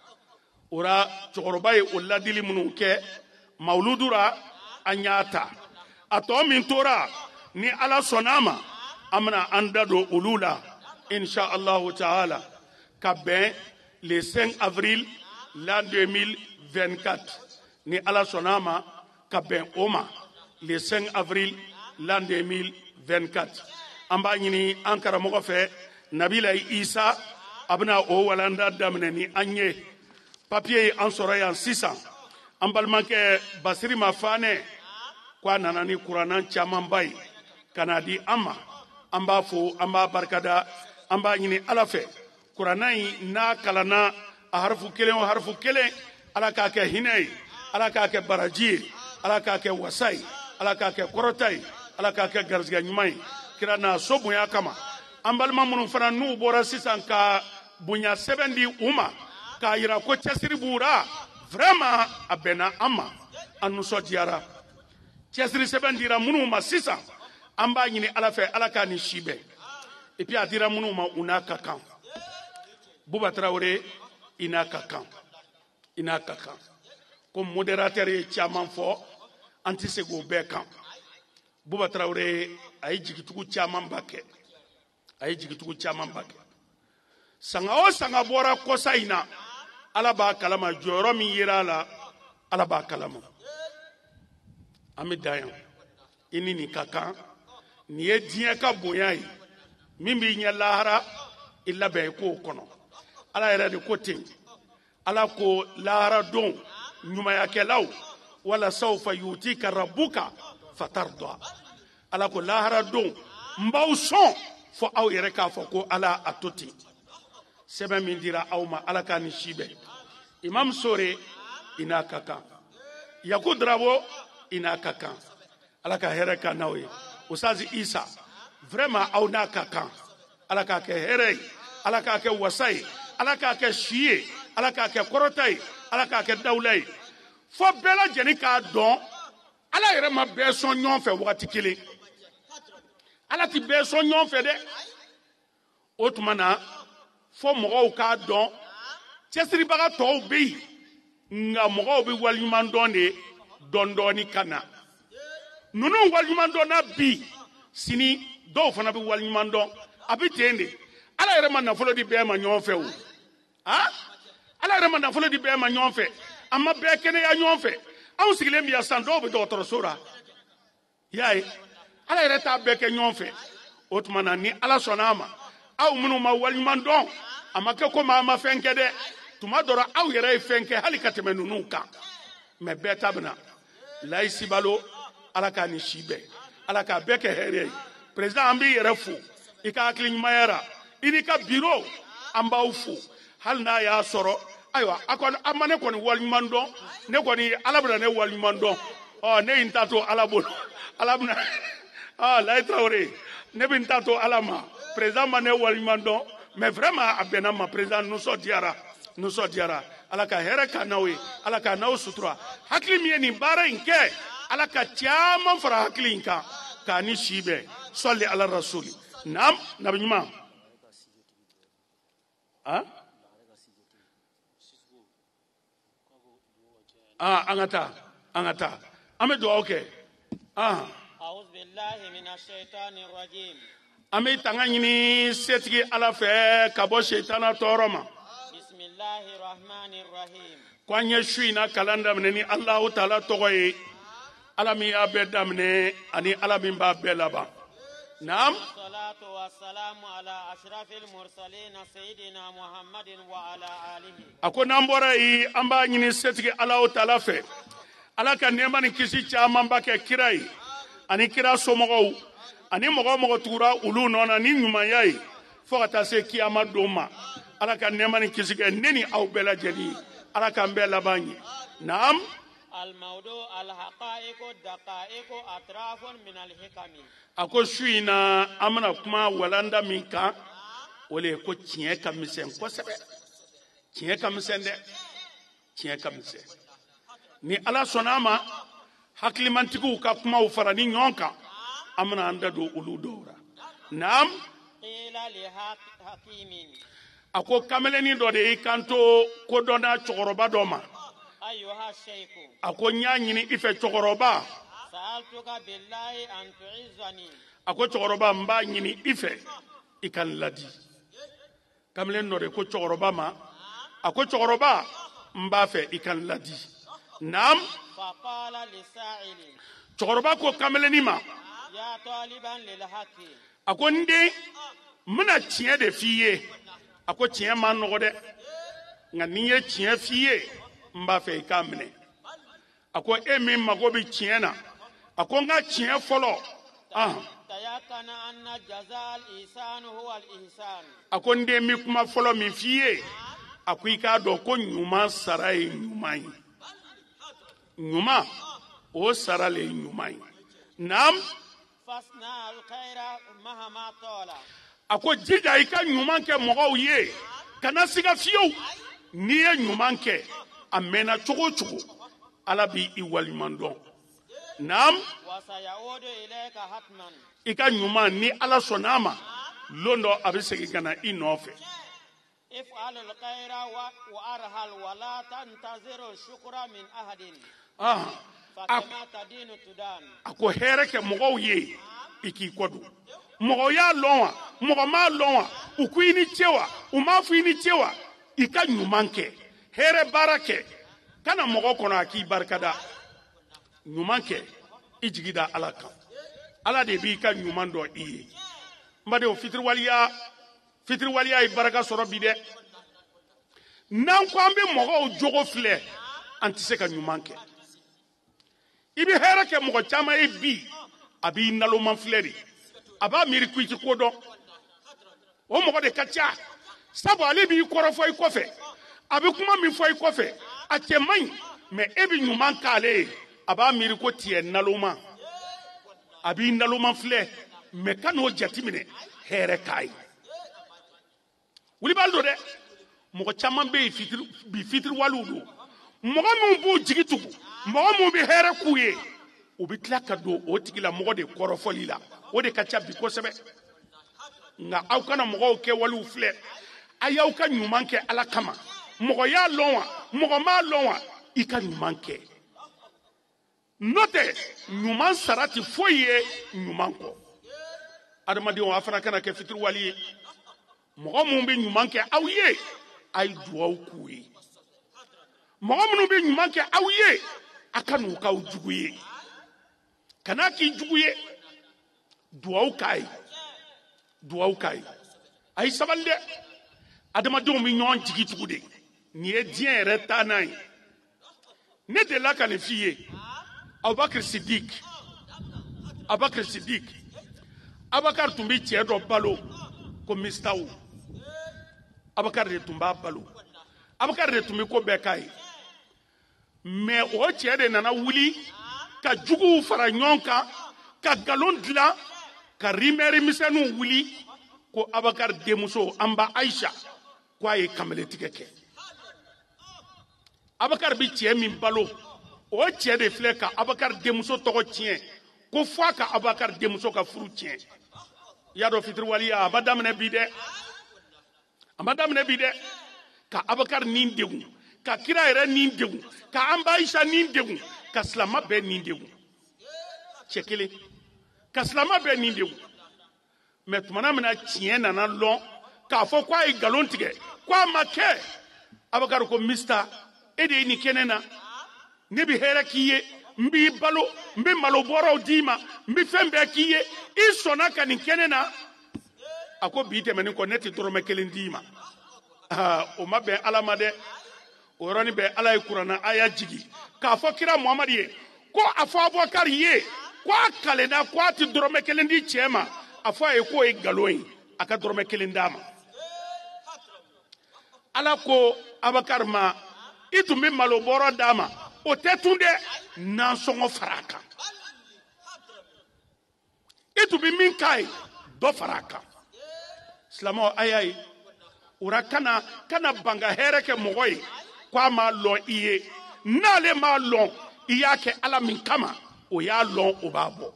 o la cɛkɔrɔba ye o ladili minnu kɛ mawuludu ra an y'a ta a tɔ min tora ni ala sɔnn'a ma an bɛna an da don olu la insha allahu ta'ala ka bɛn le 5 avril l'an 2024 ni ala sɔnn'a ma ka bɛn o ma le 5 avril l'an 2024 an b'a ɲini an karamɔgɔ fɛ nabila isa a bɛna o walanda daminɛ ni an ye papiye an sɔrɔ yan sisan an balimakɛ basiri mafanɛ ko a nana ni kuranna camanba ye ka na di an ma an b'a fo an b'a barikada an b'a ɲini ala fɛ kuranna in n'a kalanna a harifu kelen o harifu kelen ala k'a kɛ hinɛ ye ala k'a kɛ baraji ye ala k'a kɛ wasa ye ala k'a kɛ kɔrɔta ye ala k'a kɛ garizigɛ ɲuman ye kira n'a so bonya kama an balima minnu fana n'u bɔra sisan ka bonya sɛbɛn di u ma k'a yira ko cɛsiri b'u ra vraiment a bɛnna an ma an nisɔndiyara cɛsiri sɛbɛn dira minnu ma sisan an b'a ɲini ala fɛ ala k'a ni si bɛn et puis a dira minnu ma u n'a ka kan Buba Tarawele i n'a ka kan i n'a ka kan ko modérateur ye caman fɔ an tɛ se k'o bɛɛ kan Buba Tarawele a ye jigitugu camanba kɛ a ye jigitugu camanba kɛ sanga o sanga bɔra kɔsa in na ala b'a kalama jɔyɔrɔ min yera a la ala b'a kalama an bɛ dan yan i ni nin ka kan nin ye diɲɛ ka bonya ye min b'i ɲɛ lahara i labɛn i k'o kɔnɔ ala yɛrɛ de ko ten ala ko lahara don ɲumayakɛlaw wala sawfa yutika rabbuka fatarda ala ko lahara don n b'aw sɔn fɔ aw yɛrɛ k'a fɔ ko ala a to ten sɛbɛn min dira aw ma ala k'a ni si bɛn imam sore i n'a ka kan yaku darabo i n'a ka kan ala ka hɛrɛ ka n'aw ye usazi isa vraiment aw n'a ka kan ala k'a kɛ hɛrɛ ye ala k'a kɛ wasa ye ala k'a kɛ si ye ala k'a kɛ kɔrɔta ye ala k'a kɛ dawula ye fɔ bɛɛ lajɛlen k'a dɔn ala yɛrɛ ma bɛɛ sɔn ɲɔgɔn fɛ wagati kelen ala ti bɛɛ sɔn ɲɔgɔn fɛ dɛ o tuma na fɔ mɔgɔw k'a dɔn cɛsiribaga tɔw bɛ yen nka mɔgɔw bɛ waliɲuman dɔn de dɔndɔɔni ka na ninnu waliɲuman dɔn na bi sini dɔw fana bɛ waliɲuman dɔn a bɛ ten de ala yɛrɛ ma nafolo di bɛɛ ma ɲɔgɔn fɛ o ala yɛrɛ ma nafolo di bɛɛ ma ɲɔgɔn fɛ a ma bɛɛ kɛnɛya ɲɔgɔn fɛ anw sigilen bi yan san dɔw bɛ dɔgɔtɔrɔso la i y'a ye ala yɛrɛ t'a bɛɛ kɛ ɲɔgɔn fɛ o tuma na ni ala sɔnna a ma aw minnu ma waliɲuman dɔn a ma kɛ komi a ma fɛn kɛ dɛ tuma dɔ la aw yɛrɛ ye fɛn kɛ hali ka tɛmɛ ninnu kan mɛ bɛɛ ta bɛna layi sibalo ala k'a ni si bɛɛ ala k'a bɛɛ kɛ hɛrɛ ye président an b'i yɛrɛ fo i ka hakili ɲumanya ra i n'i ka biro an b'aw fo hali n'a y'a sɔrɔ ayiwa a ma ne kɔni waliɲuman dɔn ne kɔni ala bɛna ne waliɲuman dɔn ne ye n ta to ala bolo ala bɛna layi tarawele ne bɛ n ta to ala ma président ma ne waliɲuman dɔn mais vraiment a bɛnna ma président nisɔndiyara ala ka hɛrɛ k'a n'aw ye ala k'a n'aw sutura hakili min ye nin baara in kɛ ala ka caman fara hakili in kan k'a ni si bɛɛ sɔli ala rasuli naam nabi ɲuman an ka taa an bɛ dugawu kɛ an bɛ tanga ɲini setigi ala fɛ ka bɔ sitana tɔɔrɔ ma ko an ye su in na kalan daminɛ ni alahu taala tɔgɔ ye ala min y'a bɛɛ daminɛ ani ala min b'a bɛɛ laban naam a ko n'an bɔra yen an b'a ɲini setigi alahu taala fɛ ala ka nɛɛma ni kisi caman ba kɛ kira ye ani kira somɔgɔw ani mɔgɔ mɔgɔ tugura olu nɔ na ni ɲumanya ye fo ka taa se kiyama don ma ala ka nɛɛma ni kisi kɛ ne ni aw bɛɛ lajɛlen ye ala k'an bɛɛ laban ye naam a ko su in na an bɛna kuma walanda min kan o le ye ko tiɲɛ ka misɛn kosɛbɛ tiɲɛ ka misɛn dɛ tiɲɛ ka misɛn ni ala sɔnna a ma hakilimantigiw ka kumaw fara ni ɲɔgɔn kan an bɛna an da don olu dɔw la naam a ko kameleni dɔ de y'i kanto kodɔnna cɛkɔrɔba dɔ ma a ko n y'a ɲini i fɛ cɛkɔrɔba a ko cɛkɔrɔba n b'a ɲini i fɛ i ka n ladi kamalen dɔ de ko cɛkɔrɔba ma a ko cɛkɔrɔba n b'a fɛ i ka n ladi naam cɛkɔrɔba ko kameleni ma a ko n den n bɛna tiɲɛ de f'i ye a ko tiɲɛ ma nɔgɔ dɛ nka ni n ye tiɲɛ f'i ye n b'a fɛ i k'a minɛ a ko e min mago bɛ tiɲɛ na a ko n ka tiɲɛ fɔlɔ a ko n den bɛ kuma fɔlɔ min f'i ye a ko i k'a dɔn ko ɲuman sara ye ɲuman ye ɲuman o sara le ye ɲuman ye naam a ko jija i ka ɲuman kɛ mɔgɔw ye kana siga fiyewu n'i ye ɲuman kɛ a mɛnna cogo o cogo ala b'i waliɲuman dɔn naam i ka ɲuman ni ala sɔnna a ma lon dɔ a bɛ segin ka na i nɔfɛ a ko hɛrɛ kɛ mɔgɔw ye i k'i kɔ don mɔgɔ y'a lɔn wa mɔgɔ m'a lɔn wa u ko i ni ce wa u m'a fɔ i ni ce wa i ka ɲuman kɛ hɛrɛ baara kɛ kana mɔgɔ kɔnɔ a k'i barikada ɲuman kɛ i jigi da ala kan ala de b'i ka ɲuman dɔn i ye n badenw fitiriwaleya ye baraka sɔrɔ bi dɛ n'an ko an bɛ mɔgɔw jogo filɛ an tɛ se ka ɲuman kɛ i bɛ hɛrɛ kɛ mɔgɔ caman ye bi a b'i naloman filɛ de a b'a miiri ko i tɛ ko dɔn o mɔgɔ de ka ca sabu ale b'i kɔrɔfɔ i kɔfɛ a bɛ kuma min fɔ i kɔfɛ a cɛ man ɲi mɛ e bɛ ɲuman k'ale ye a b'a miiri ko tiɲɛ naloman a b'i naloman filɛ mɛ ka n'o jateminɛ hɛrɛ k'a ye wulibali don dɛ mɔgɔ caman bɛ yen bi fitiriwalew don mɔgɔ minnu b'u jigi tugu mɔgɔ minnu bɛ hɛrɛ k'u ye u bɛ tila ka don o tigila mɔgɔ de kɔrɔfɔli la o de ka ca bi kosɛbɛ nka aw kana mɔgɔw kɛ waliw filɛ a y'aw ka ɲuman kɛ ala kama mɔgɔ y'a lɔn wa mɔgɔ m'a lɔn wa i ka ɲuman kɛ Note ɲuman sara ti foyi ye ɲuman kɔ. Adamadenw a fana kana kɛ fitiriwale ye. Mɔgɔ minnu bɛ ɲuman kɛ aw ye, a ye duwawu k'u ye. Mɔgɔ minnu bɛ ɲuman kɛ aw ye, a ka n'u k'aw jugu ye. Kana k'i jugu ye, duwawu k'a ye. Duwawu k'a ye. A ye sabali dɛ. Adamadenw bɛ ɲɔgɔn jigi tugu de. Nin ye diɲɛ yɛrɛ taanan ye. Ne delila ka nin f'i ye. Abubakar Sidik. Abubakar Sidik. Abubakar tun bɛ cɛ dɔ balo ko Mistahu. Abubakar de tun b'a balo. Abubakar de tun bɛ ko bɛɛ k'a ye. Mais o cɛ de nana wuli ka juguw fara ɲɔgɔn kan, ka nkalon dilan, ka rimɛri misɛnninw wuli ko Abubakar denmuso an ba Ayisa ko a ye kamaletigɛ kɛ. Abubakar bɛ cɛ min balo, o cɛ de filɛ ka Abubakar denmuso tɔgɔ tiɲɛ ko f'a ka Abubakar denmuso ka furu tiɲɛ. I y'a dɔn fitiriwaleya a ma daminɛ bi dɛ. A ma daminɛ bi dɛ. Ka Abubakar nin degun, ka kira yɛrɛ nin degun, ka an ba Ayisa nin degun, ka silama bɛɛ nin degun. Cɛ kelen. Ka silama bɛɛ nin degun. Mais tumana min na tiɲɛ nana lɔn k'a fɔ ko a ye nkalon tigɛ, ko a ma kɛ. Abubakar ko Mista, e de ye nin kɛ ne na. Ne bɛ hɛrɛ k'i ye, n b'i balo, n bɛ malo bɔrɔw d'i ma, n bɛ fɛn bɛɛ k'i ye, i sɔnna ka nin kɛ ne na. A ko bi tɛmɛnen kɔ ne tɛ dɔrɔmɛ kelen d'i ma. O ma bɛn Ala ma dɛ. O yɔrɔnin bɛɛ Ala ye kuranna aya jigi k'a fɔ kira Muhamadu ye ko a fɔ Abubakar ye ko a kalenna ko a tɛ dɔrɔmɛ kelen di cɛ ma. A fɔ a ye k'o ye nkalon ye, a ka dɔrɔmɛ kelen d'a ma. Ala ko Abubakar ma, i tun bɛ malo bɔrɔ d'a ma, o tɛ tun dɛ, nansɔngɔ fara a kan. I tun bɛ min k'a ye, dɔ fara a kan. Silamɛw a y'a ye, o la kana ban ka hɛrɛ kɛ mɔgɔ ye ko a m'a lɔn i ye. N'ale m'a lɔn i y'a kɛ Ala min kama, o y'a lɔn o b'a bɔ.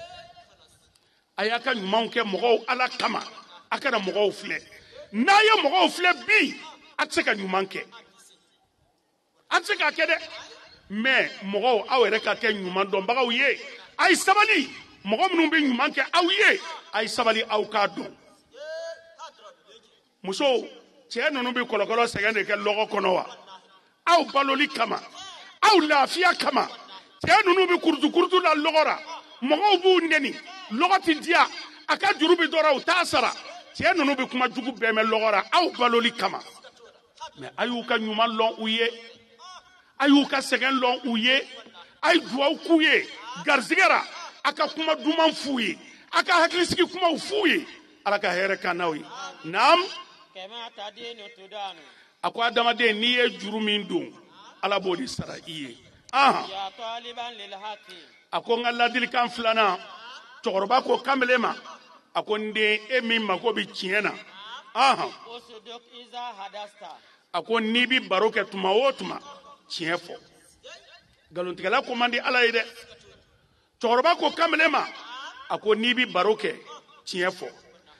A y'a ka ɲumanw kɛ mɔgɔw Ala kama, a kana mɔgɔw filɛ. N'a ye mɔgɔw filɛ bi, a tɛ se ka ɲuman kɛ. A tɛ se k'a kɛ dɛ. Mais mɔgɔw aw yɛrɛ ka kɛ ɲuman dɔnbagaw ye. A ye sabali. Mɔgɔ minnu bɛ ɲuman kɛ aw ye, a ye sabali aw k'a dɔn. Musow, cɛ ninnu bɛ kɔlɔkɔlɔ sɛgɛn de kɛ lɔgɔ kɔnɔ wa? Aw baloli kama, aw lafiya kama, cɛ ninnu bɛ kurutu la lɔgɔ la. Mɔgɔw b'u nɛni, lɔgɔ tɛ diya, a ka juru bɛ dɔrɔn u t'a sara. Cɛ ninnu bɛ kuma jugu bɛɛ mɛn lɔgɔ la, aw baloli kama. Mais a y'u ka ɲuman lɔn u ye, a y'u ka sɛgɛn lɔn u ye, a ye duwawu k'u ye, garizigɛ la, a ka kuma duman f'u ye, a ka hakilisigi kumaw f'u ye. Ala ka hɛrɛ k'an n'aw ye. Naam. A ko adamaden n'i ye juru min don, Ala b'o de sara i ye. A ko n ka ladilikan filanan, cɛkɔrɔba ko kamalen ma, a ko n den e min mako bɛ tiɲɛ na. A ko n'i bɛ baro kɛ tuma o tuma, tiɲɛ fɔ. Nkalontigɛla ko man di Ala ye dɛ. Cɛkɔrɔba ko kamalen ma, a ko n'i bɛ baro kɛ, tiɲɛ fɔ.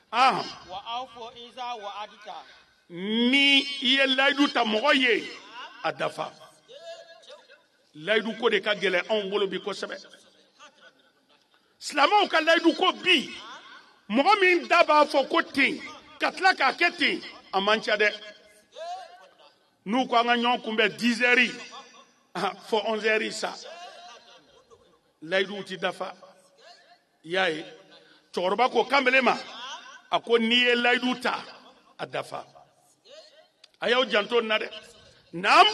Ni i ye layidu ta mɔgɔ ye, a dafa. Layidu ko de ka gɛlɛn anw bolo bi kosɛbɛ. Silamɛw ka layidu ko bi, mɔgɔ min da b'a fɔ ko ten, ka tila k'a kɛ ten, a man ca dɛ. N'u ko an ka ɲɔgɔn kunbɛn 10 heures fɔ 11 heures sa, layiduw ti dafa. I y'a ye, cɛkɔrɔba ko kamalen ma, a ko n'i ye layidu ta, a dafa. A y'aw janto na dɛ. Naam.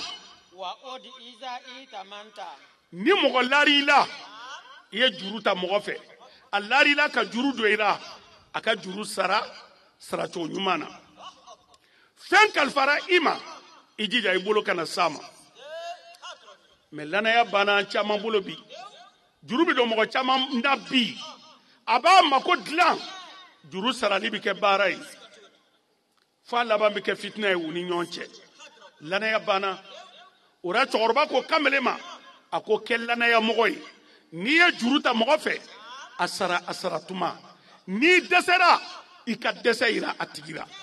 Ni mɔgɔ laari la, i ye juru ta mɔgɔ fɛ, a laari la ka juru don i la, a ka juru sara saracogo ɲuman na. Fɛn kalifara i ma, i jija i bolo kana s'a ma. Mais lanaya banna caman bolo bi. Juru bɛ don mɔgɔ caman na bi, a b'a mako dilan, juru sarali bɛ kɛ baara ye. F'a laban bɛ kɛ fitinɛ ye u ni ɲɔgɔn cɛ. Lanaya banna. O la cɛkɔrɔba ko kamalen ma, a ko kɛ lanaya mɔgɔ ye. N'i ye juru ta mɔgɔ fɛ, a sara tuma. N'i dɛsɛra, i ka dɛsɛ yira a tigi la.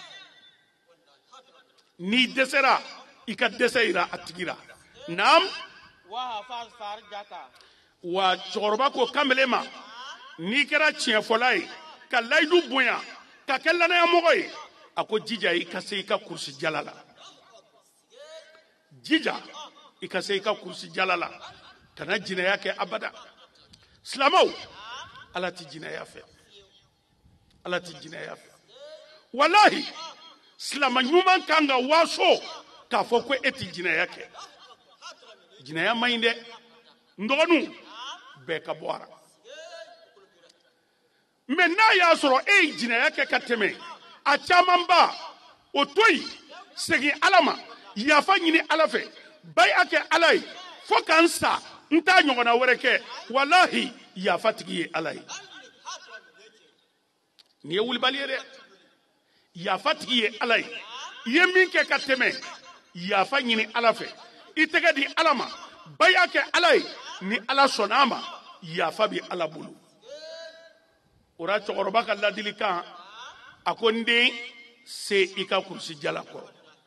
N'i dɛsɛra, i ka dɛsɛ yira a tigi la. Naam. wa cɛkɔrɔba ko kamalen ma n'i kɛra tiɲɛfɔla ye ka layidu bonya ka kɛ lanayamɔgɔ ye a ko jija i ka se i ka kurusi jala la jija i ka se i ka kurusi jala la kana jinɛya kɛ abada silamɛw ala ti jinɛya fɛ ala ti jinɛya fɛ walahi silama ɲuman kan ka waaso k'a fɔ ko e ti jinɛya kɛ jinɛya man ɲi dɛ n dɔgɔninw bɛɛ ka bɔ a la mɛ n'a y'a sɔrɔ e ye jinɛya kɛ ka tɛmɛ a camanba o to yen segin ala ma yafa ɲini ala fɛ baya kɛ ala ye fo ka n sa n t'a ɲɔgɔnna wɛrɛ kɛ walahi yafa tigi ye ala ye nin ye wulibali ye dɛ yafa tigi ye ala ye i ye min kɛ ka tɛmɛ yafa ɲini ala fɛ i tɛgɛ di ala ma baya kɛ ala ye ni ala sɔnna a ma yafa bɛ ala bolo o la cɛkɔrɔba ka ladilikan a ko n den se i ka kurusi jala kɔrɔ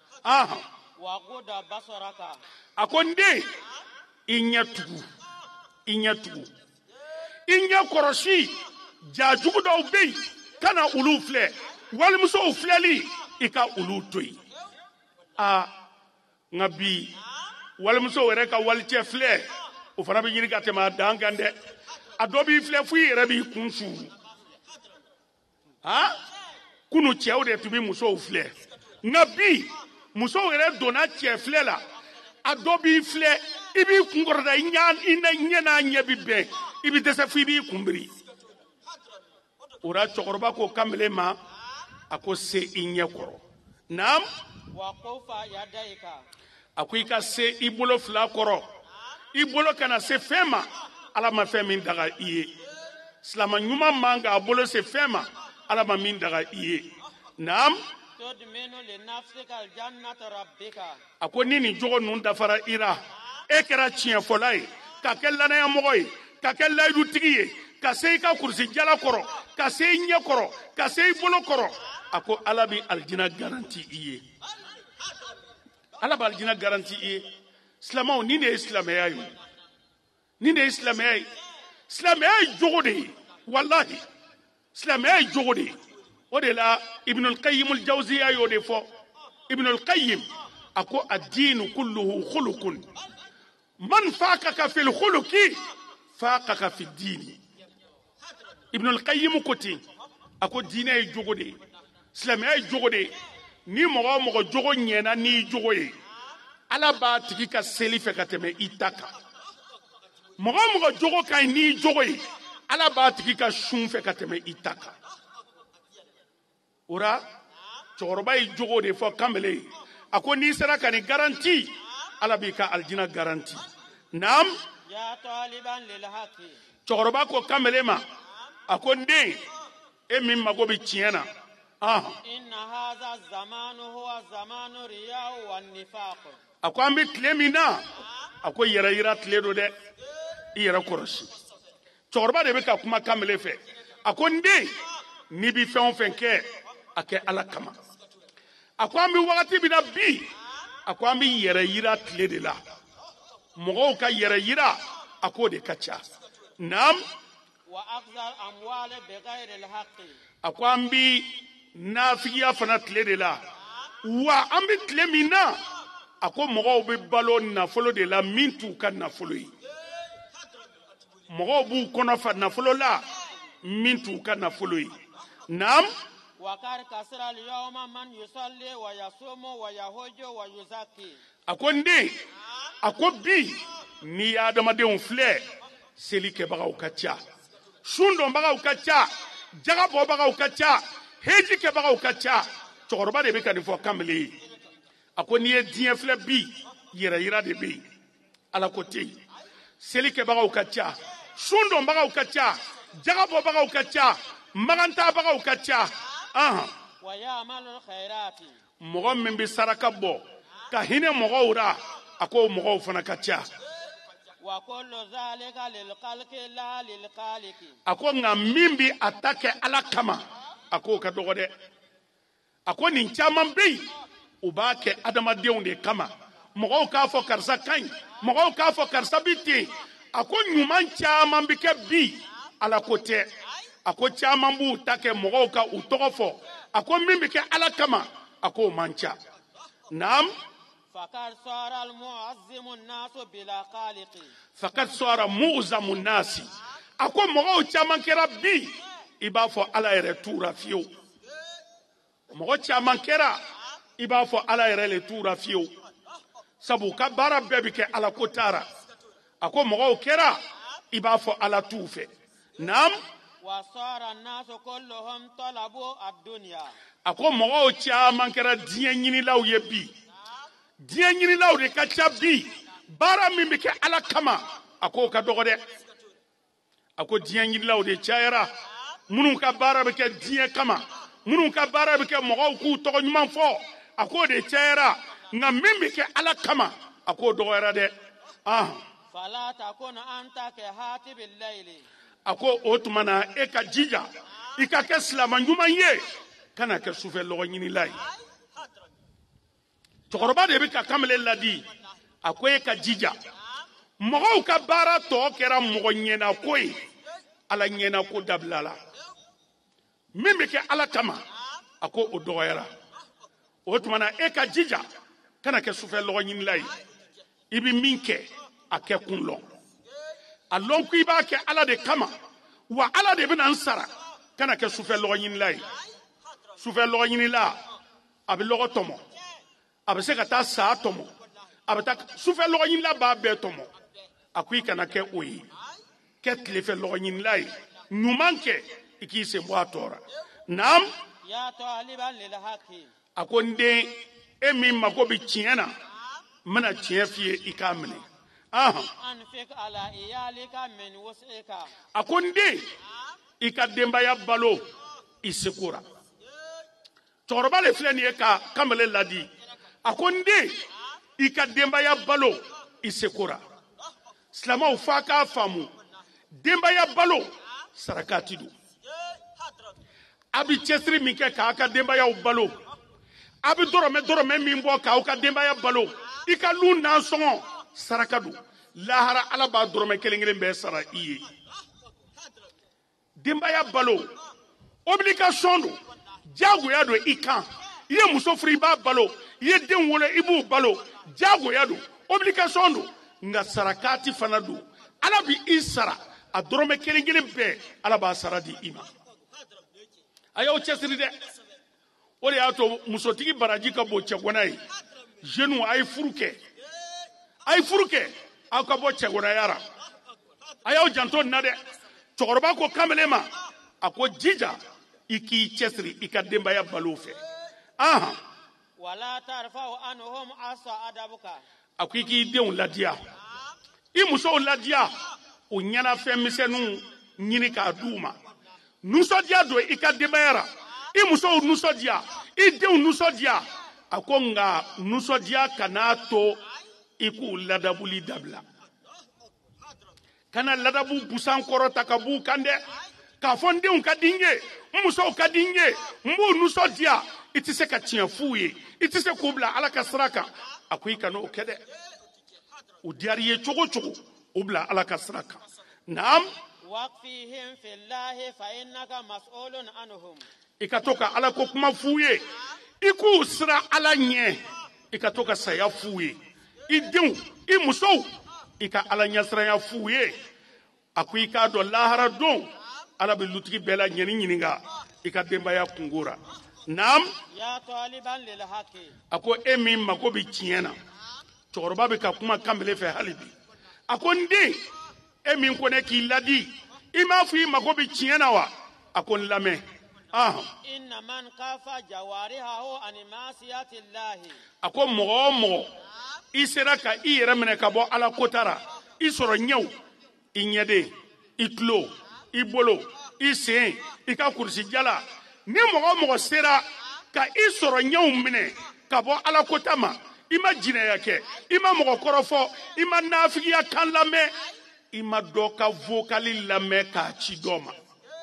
a ko n den i ɲɛ tugu i ɲɛ kɔrɔsi jaajugu dɔw bɛ yen ka na olu filɛ walimusow filɛli i ka olu to yen nka bi walimusow yɛrɛ ka walicɛ filɛ o fana bɛ ɲini ka tɛmɛ a dan kan dɛ a dɔ b'i filɛ fo i yɛrɛ b'i kun suuru kunu cɛw de tun bɛ musow filɛ nka bi musow yɛrɛ donna cɛ filɛ la a dɔ b'i filɛ i b'i kun kɔrɔta i ɲɛ n'a ɲɛ bi bɛn i bɛ dɛsɛ fo i b'i kun biri o la cɛkɔrɔba ko kamalen ma a ko se i ɲɛ kɔrɔ naam a ko i ka se i bolo fila kɔrɔ i bolo kana se fɛn ma ala ma fɛn min daga i ye silama ɲuman man k'a bolo se fɛn ma ala ma min daga i ye naam a ko ni nin jogo ninnu dafara i la e kɛra tiɲɛfɔla ye ka kɛ lanayamɔgɔ ye ka kɛ layidutigi ye ka se i ka kurusi jala kɔrɔ ka se i ɲɛ kɔrɔ ka se i bolo kɔrɔ a ko ala bɛ alijina garanti i ye ala bɛ alijina garanti i ye silamɛw nin de ye silamɛya ye nin de ye silamɛya ye silamɛya ye jogo de ye walahi silamɛya ye jogo de ye o de la ibnul qayyim al-jawziya y'o de fɔ ibnul qayyim a ko ad-diinu kulluhu khuluqun man faqaka fil khuluqi faqaka fi ad-diini ibnul qayyim ko ten a ko diinɛ ye jogo de ye silamɛya ye jogo de ye ni mɔgɔ o mɔgɔ jogo ɲɛna n'i jogo ye ala b'a tigi ka seli fɛ ka tɛmɛ i ta kan mɔgɔ o mɔgɔ jogo ka ɲi n'i jogo ye ala b'a tigi ka sun fɛ ka tɛmɛ i ta kan o la cɛkɔrɔba ye jogo de fɔ kamalen ye a ko n'i sera ka nin garanti ala b'i ka alijina garanti naam cɛkɔrɔba ko kamalen ma a ko n den e min mago bɛ tiɲɛ na a ko an bɛ tile min na a ko yɛrɛ yira tile don dɛ i yɛrɛ kɔrɔsi cɛkɔrɔba de bɛ ka kuma kamalen fɛ a ko n den n'i bɛ fɛn o fɛn kɛ a kɛ ala kama a ko an bɛ wagati min na bi a ko an bɛ yɛrɛ yira tile de la mɔgɔw ka yɛrɛ yira a k'o de ka ca naam a ko an bɛ nafigiya fana tile de la wa an bɛ tile min na a ko mɔgɔw bɛ balo nafolo de la min t'u ka nafolo ye mɔgɔw b'u kɔnɔ fa nafolo la min t'u ka nafolo ye naam a ko n den a ko bi n'i ye adamadenw filɛ seli kɛbagaw ka ca sun dɔnbagaw ka ca jaga bɔbagaw ka ca heji kɛbagaw ka ca cɛkɔrɔba de bɛ ka nin fɔ kamalen ye a ko n'i ye diɲɛ filɛ bi yɛrɛ yira de bɛ yen ala ko tɛ yen seli kɛbagaw ka ca sun dɔnbagaw ka ca jaga bɔbagaw ka ca magantabagaw ka ca mɔgɔ min bɛ saraka bɔ ka hinɛ mɔgɔw ra a ko mɔgɔw fana ka ca a ko nka min bɛ a ta kɛ ala kama a ko ka dɔgɔ dɛ a ko nin caman bɛ yen u b'a kɛ adamadenw de kama mɔgɔw k'a fɔ karisa ka ɲi mɔgɔw k'a fɔ karisa bɛ ten a ko ɲuman caman bi kɛ bi ala ko tɛ a ko caman b'u ta kɛ mɔgɔw ka u tɔgɔ fɔ a ko min bi kɛ ala kama a ko man ca naam فقد صار المعظم الناس بلا خالق فقد صار معظم الناس a ko mɔgɔw caman kɛra bi i b'a fɔ ala yɛrɛ tuura fiyewu mɔgɔ caman kɛra i b'a fɔ ala yɛrɛ le tuura fiyewu sabu ka baara bɛɛ bi kɛ ala ko taara a ko mɔgɔw kɛra i b'a fɔ ala t'u fɛ naam وصار الناس كلهم طلبوا الدنيا a ko mɔgɔw caman kɛra diɲɛ ɲinilaw ye bi diɲɛ ɲinilaw de ka ca bi baara min bi kɛ ala kama a ko ka dɔgɔ dɛ a ko diɲɛ ɲinilaw de cayara minnu ka baara bi kɛ diɲɛ kama minnu ka baara bi kɛ mɔgɔw k'u tɔgɔ ɲuman fɔ a ko de cayara nka min bi kɛ ala kama a ko dɔgɔyara dɛ فلا تكن أنت كهاتب الليل a ko o tuma na e ka jija i ka kɛ silama ɲuman ye kana kɛ sufɛ lɔgɔ ɲinila ye cɛkɔrɔba de bɛ ka kamalen ladi a ko e ka jija mɔgɔw ka baara tɔ kɛra mɔgɔ ɲɛnako ye ala ɲɛnako dabila la min bɛ kɛ ala kama a ko o dɔgɔyara o tuma na e ka jija kana kɛ sufɛ lɔgɔ ɲinila ye i bɛ min kɛ a kɛ kun lɔn a lɔn ko i b'a kɛ ala de kama wa ala de bɛna n sara kana kɛ sufɛ lɔgɔ ɲinila ye sufɛ lɔgɔ ɲinila a bɛ lɔgɔ tɔmɔ a bɛ se ka taa sa tɔmɔ a bɛ taa sufɛ lɔgɔ ɲinila b'a bɛɛ tɔmɔ a ko i kana kɛ o ye kɛ tilefɛ lɔgɔ ɲinila ye ɲuman kɛ i k'i sen bɔ a tɔ la naam يا طالبا للحق a ko n den e min mago bɛ tiɲɛ na n bɛna tiɲɛ f'i ye i k'a minɛ أنفق على إيالك من وسعك a ko n den i ka denbaya balo i seko la cɛkɔrɔba le filɛ nin ye ka kamalen ladi a ko n den i ka denbaya balo i seko la silamɛw f'a k'a faamu denbaya balo sarakati don a bɛ cɛsiri min kɛ k'a ka denbayaw balo a bɛ dɔrɔmɛ min bɔ k'aw ka denbaya balo i ka lu nansɔngɔ saraka don lahara ala b'a dɔrɔmɛ kelen kelen bɛɛ sara i ye denbaya balo obligation don jagoya don i kan i ye muso furu i b'a balo i ye den wolo i b'u balo jagoya don obligation don nka sarakati fana don ala bi i sara a dɔrɔmɛ kelen kelen bɛɛ ala b'a sara di i ma a y'aw cɛsiri dɛ o de y'a to musotigi baraji ka bon cɛgana ye jeunes a ye furu kɛ aw ka bɔ cɛganaya la a y'aw janto nin na dɛ cɛkɔrɔba ko kamalen ma a ko jija i k'i cɛsiri i ka denbaya balo fɛ ولا ترفع عنهم عصا أدبك a ko i k'i denw ladiya i musow ladiya o ɲɛnafɛn misɛnninw ɲini k'a d'u ma nusɔdiya don i ka denbaya la i musow nusɔdiya i denw nusɔdiya a ko nka nusɔdiya kan'a to i k'u ladabuli dabila kana ladabu busan kɔrɔta ka b'u kan dɛ k'a fɔ n denw ka di n ye n musow ka di n ye n b'u nusɔdiya i tɛ se ka tiɲɛ f'u ye i tɛ se k'u bila ala ka sira kan a ko i kana o kɛ dɛ u diyara i ye cogo cogo o bila ala ka sira kan naam واكفيهم في الله فإنك مسؤول عنهم i ka to ka ala ko kuma f'u ye i k'u sira ala ɲɛ i ka to ka saya f'u ye i denw i musow i ka ala ɲɛsiranya f'u ye a ko i k'a dɔn lahara don ala bɛ lutigi bɛɛ la ɲɛni ɲininka i ka denbaya kungo la naam يا طالبا للحق a ko e min mago bɛ tiɲɛ na cɛkɔrɔba bɛ ka kuma kamalen fɛ hali bi a ko n den e min ko ne k'i ladi i m'a fɔ i mago bɛ tiɲɛ na wa a ko n lamɛn إن من كف جوارحه عن معصية الله a ko mɔgɔ o mɔgɔ i sera ka i yɛrɛ minɛ ka bɔ ala kota la i sɔrɔ ɲɛw i ɲɛden i tulo i bolo i sen i ka kurusi jala ni mɔgɔ o mɔgɔ sera ka i sɔrɔ ɲɛw minɛ ka bɔ ala kota ma i ma jinɛya kɛ i ma mɔgɔ kɔrɔfɔ i ma nafigiya kan lamɛn i ma dɔ ka vocali lamɛn k'a ci dɔ ma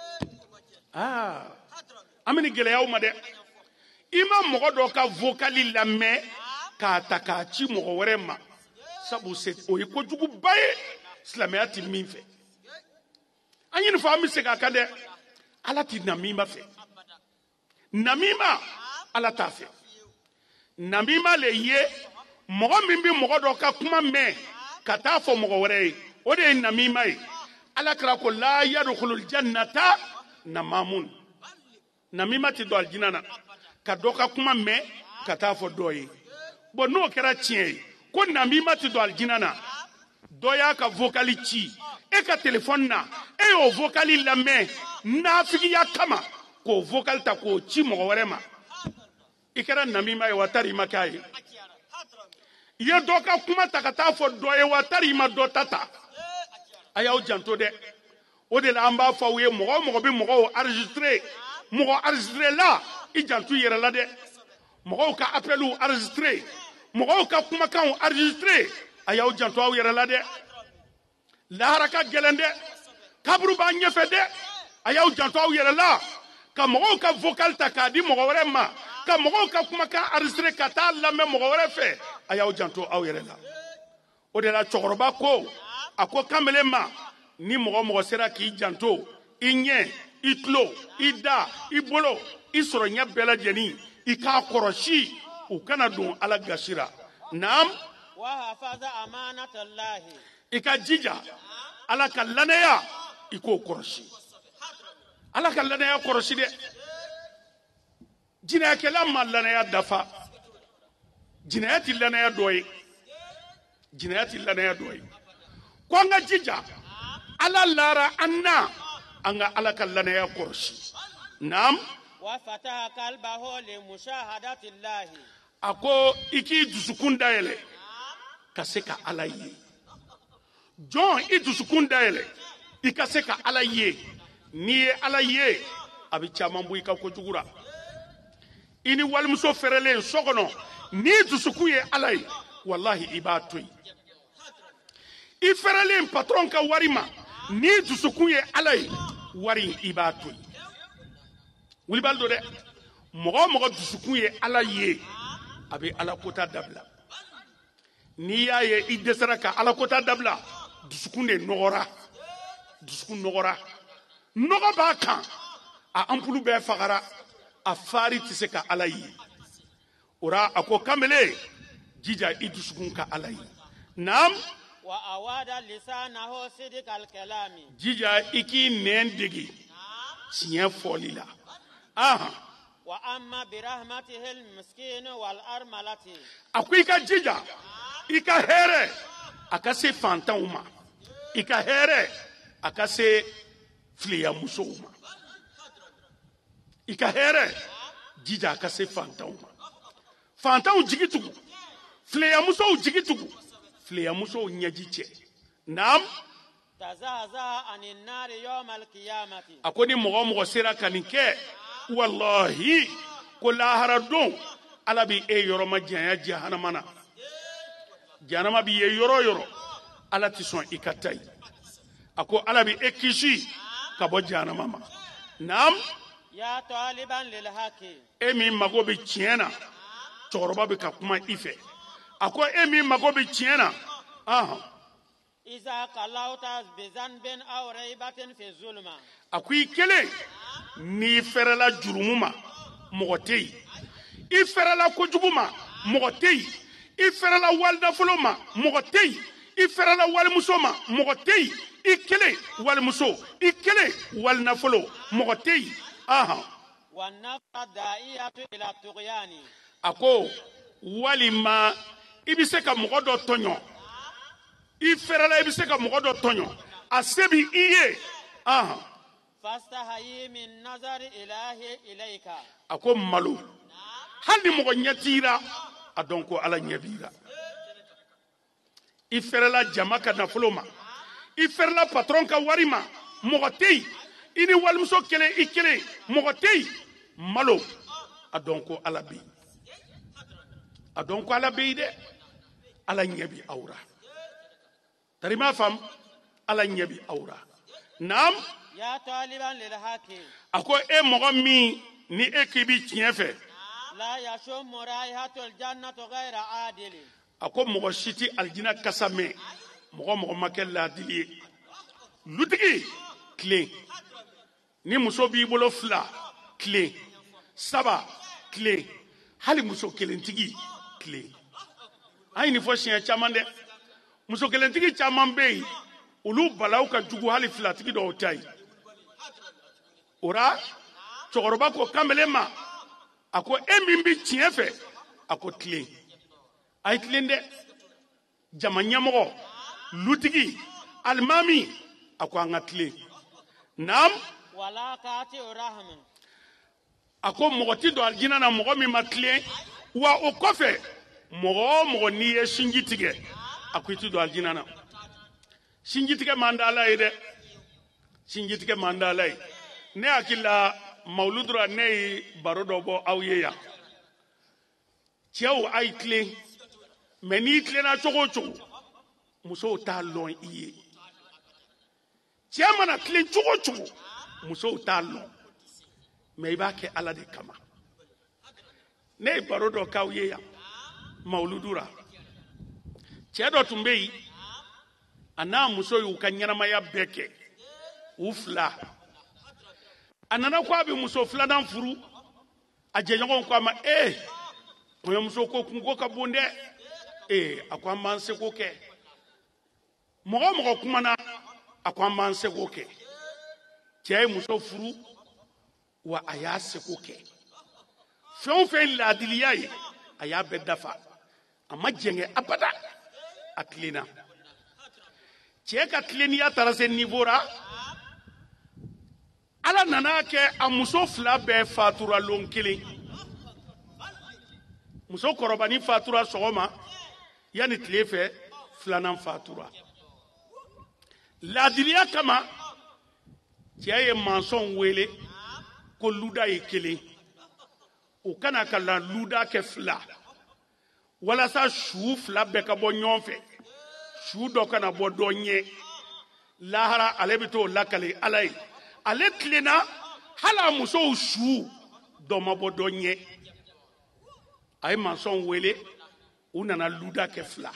an bɛ nin gɛlɛyaw ma dɛ i ma mɔgɔ dɔ ka vocali lamɛn k'a ta k'a ci mɔgɔ wɛrɛ ma sabu o ye kojuguba ye silamɛya ti min fɛ an ye nin fɔ an bɛ segin a kan dɛ ala ti namima fɛ namima ala t'a fɛ namima le ye mɔgɔ min bɛ mɔgɔ dɔ ka kuma mɛn ka taa fɔ mɔgɔ wɛrɛ ye o de ye namima ye ala kira ko la yadkhulul jannata namamun namima ti don aljina na ka dɔ ka kuma mɛn ka taa fɔ dɔ ye bon n'o kɛra tiɲɛ ye ko namima ti don aljina na dɔ y'a ka vocali ci e ka téléphone na e y'o vocali lamɛn nafigiya kama k'o vocal ta k'o ci mɔgɔ wɛrɛ ma i kɛra namima ye wa tari i ma k'a ye i ye dɔ ka kuma ta ka taa fɔ dɔ ye wa tari i ma dɔ ta ta a y'aw janto dɛ o de la an b'a fɔ aw ye mɔgɔ o mɔgɔ bɛ mɔgɔw enregistré mɔgɔ enregistré la i janto i yɛrɛ la dɛ mɔgɔw ka appeliw enregistré mɔgɔw ka kumakanw enregistré a y'aw janto aw yɛrɛ la dɛ lahara ka gɛlɛn dɛ kaburu b'a ɲɛfɛ dɛ a y'aw janto aw yɛrɛ la ka mɔgɔw ka vocal ta k'a di mɔgɔ wɛrɛ ma ka mɔgɔw ka kumakan enregistré ka taa lamɛn mɔgɔ wɛrɛ fɛ a y'aw janto aw yɛrɛ la o de la cɛkɔrɔba ko a ko kamalen ma ni mɔgɔ mɔgɔ sera k'i janto i ɲɛ i tulo i da i bolo i sɔrɔ ɲɛ bɛɛ lajɛlen i k'a kɔrɔsi u kana don ala gasira naam i ka jija ala ka lanaya i k'o kɔrɔsi ala ka lanaya kɔrɔsi dɛ jinɛyakɛla ma lanaya dafa jinɛya ti lanaya dɔ ye jinɛya ti lanaya dɔ ye ko an ka jija ala lara an na an ka ala ka lanaya kɔrɔsi naam a ko i k'i dusukun dayɛlɛ ka se ka ala ye jɔn i dusukun dayɛlɛ i ka se ka ala ye n'i ye ala ye a bɛ caman bɔ i ka kojugu ra i ni walimuso fɛrɛlen so kɔnɔ n'i dusukun ye ala ye walahi i b'a to yen i fɛrɛlen patron ka wari ma n'i dusukun ye ala ye wari i b'a to yen wulibali don dɛ mɔgɔ o mɔgɔ dusukun ye ala ye a bɛ ala kota dabila n'i y'a ye i dɛsɛra ka ala kota dabila dusukun de nɔgɔra dusukun nɔgɔra nɔgɔ b'a kan a ampulu bɛɛ fagara a fari tɛ se ka ala ye o ra a ko kamalen jija i dusukun ka ala ye naam jija i k'i nɛn dege tiɲɛ fɔli la a ko i ka jija i ka hɛrɛ a ka se fantanw ma i ka hɛrɛ a ka se fileyamusow ma i ka hɛrɛ jija a ka se fantanw ma fantanw jigi tugu fileyamusow jigi tugu fileyamusow ɲɛji cɛ naam a ko ni mɔgɔ mɔgɔ sera ka nin kɛ wallahi ko lahara don ala bɛ e yɔrɔ ma janya jahanama na jahanama b'i ye yɔrɔ o yɔrɔ ala tɛ sɔn i ka ta yen a ko ala bɛ e kisi ka bɔ jahanama ma naam e min mago bɛ tiɲɛ na cɛkɔrɔba bɛ ka kuma i fɛ a ko e min mago bɛ tiɲɛ na a ko i kelen n'i fɛrɛla jurumu ma mɔgɔ tɛ yen i fɛrɛla kojugu ma mɔgɔ tɛ yen i fɛrɛla walinafolo ma mɔgɔ tɛ yen i fɛrɛla walimuso ma mɔgɔ tɛ yen i kelen walimuso i kelen walinafolo mɔgɔ tɛ yen a ko walima i bɛ se ka mɔgɔ dɔ tɔɲɔ i fɛrɛla i bɛ se ka mɔgɔ dɔ tɔɲɔ a se bɛ i ye a ko malo hali ni mɔgɔ ɲɛ t'i la a dɔn ko ala ɲɛ b'i la i fɛrɛla jama ka nafolo ma i fɛrɛla patron ka wari ma mɔgɔ tɛ yen i ni walimuso kelen i kelen mɔgɔ tɛ yen malo a dɔn ko ala bɛ yen a dɔn ko ala bɛ yen dɛ ala ɲɛ bɛ aw la tari m'a faamu ala ɲɛ bɛ aw la naam a ko e mɔgɔ min ni e k'i bi tiɲɛ fɛ a ko mɔgɔ si tɛ alijina kasa mɛn mɔgɔ ma kɛ laadili ye lutigi tilen ni muso b'i bolo 2 tilen 3 tilen hali muso kelentigi tilen an ye nin fɔ siɲɛ caman dɛ muso kelentigi caman bɛ yen olu balaw ka jugu hali 2tigi dɔw ta ye o la cɛkɔrɔba ko kamalen ma a ko e min bɛ tiɲɛ fɛ a ko tilen a ye tilen dɛ jama ɲɛmɔgɔ lutigi alimami a ko an ka tilen naam wala kaati rahman a ko mɔgɔ tɛ don alijinɛ na mɔgɔ min ma tilen wa o kɔfɛ mɔgɔ o mɔgɔ n'i ye sinji tigɛ a ko i tɛ don alijinɛ na sinji tigɛ man di Ala ye dɛ sinji tigɛ man di Ala ye ne hakili la mawuludu la ne ye baro dɔ bɔ aw ye yan cɛw a ye tilen mais n'i tilenna cogo o cogo musow t'a lɔn i ye cɛ mana tilen cogo o cogo musow t'a lɔn mais i b'a kɛ Ala de kama ne ye baro dɔ k'aw ye yan mawuludu la cɛ dɔ tun bɛ yen a n'a muso y'u ka ɲɛnamaya bɛɛ kɛ u 2 a nana ko a bɛ muso 2nan furu a jɛɲɔgɔnw ko a ma kɔɲɔmuso ko kunko ka bon dɛ a ko an b'an seko kɛ mɔgɔ o mɔgɔ kumana a ko an b'an seko kɛ cɛ ye muso furu wa a y'a seko kɛ fɛn o fɛn laadiliya ye a y'a bɛɛ dafa a ma jɛngɛ abada a tilenna cɛ ka tileniya taara se niveau ra Ala nana kɛ a muso 2 bɛɛ fatura lon kelen muso kɔrɔbani fatura sɔgɔma yani tile fɛ 2nan fatura laadiliya kama cɛ ye mansɔn wele ko luda ye 1 o kana ka la luda kɛ 2 walasa su 2 bɛɛ ka bɔ ɲɔgɔn fɛ su dɔ kana bɔ dɔ ɲɛ lahara ale bɛ t'o lakale Ala ye ale tilenna hala musow su dɔ ma bɔ dɔ ɲɛ a ye mansɔn wele u nana luda kɛ 2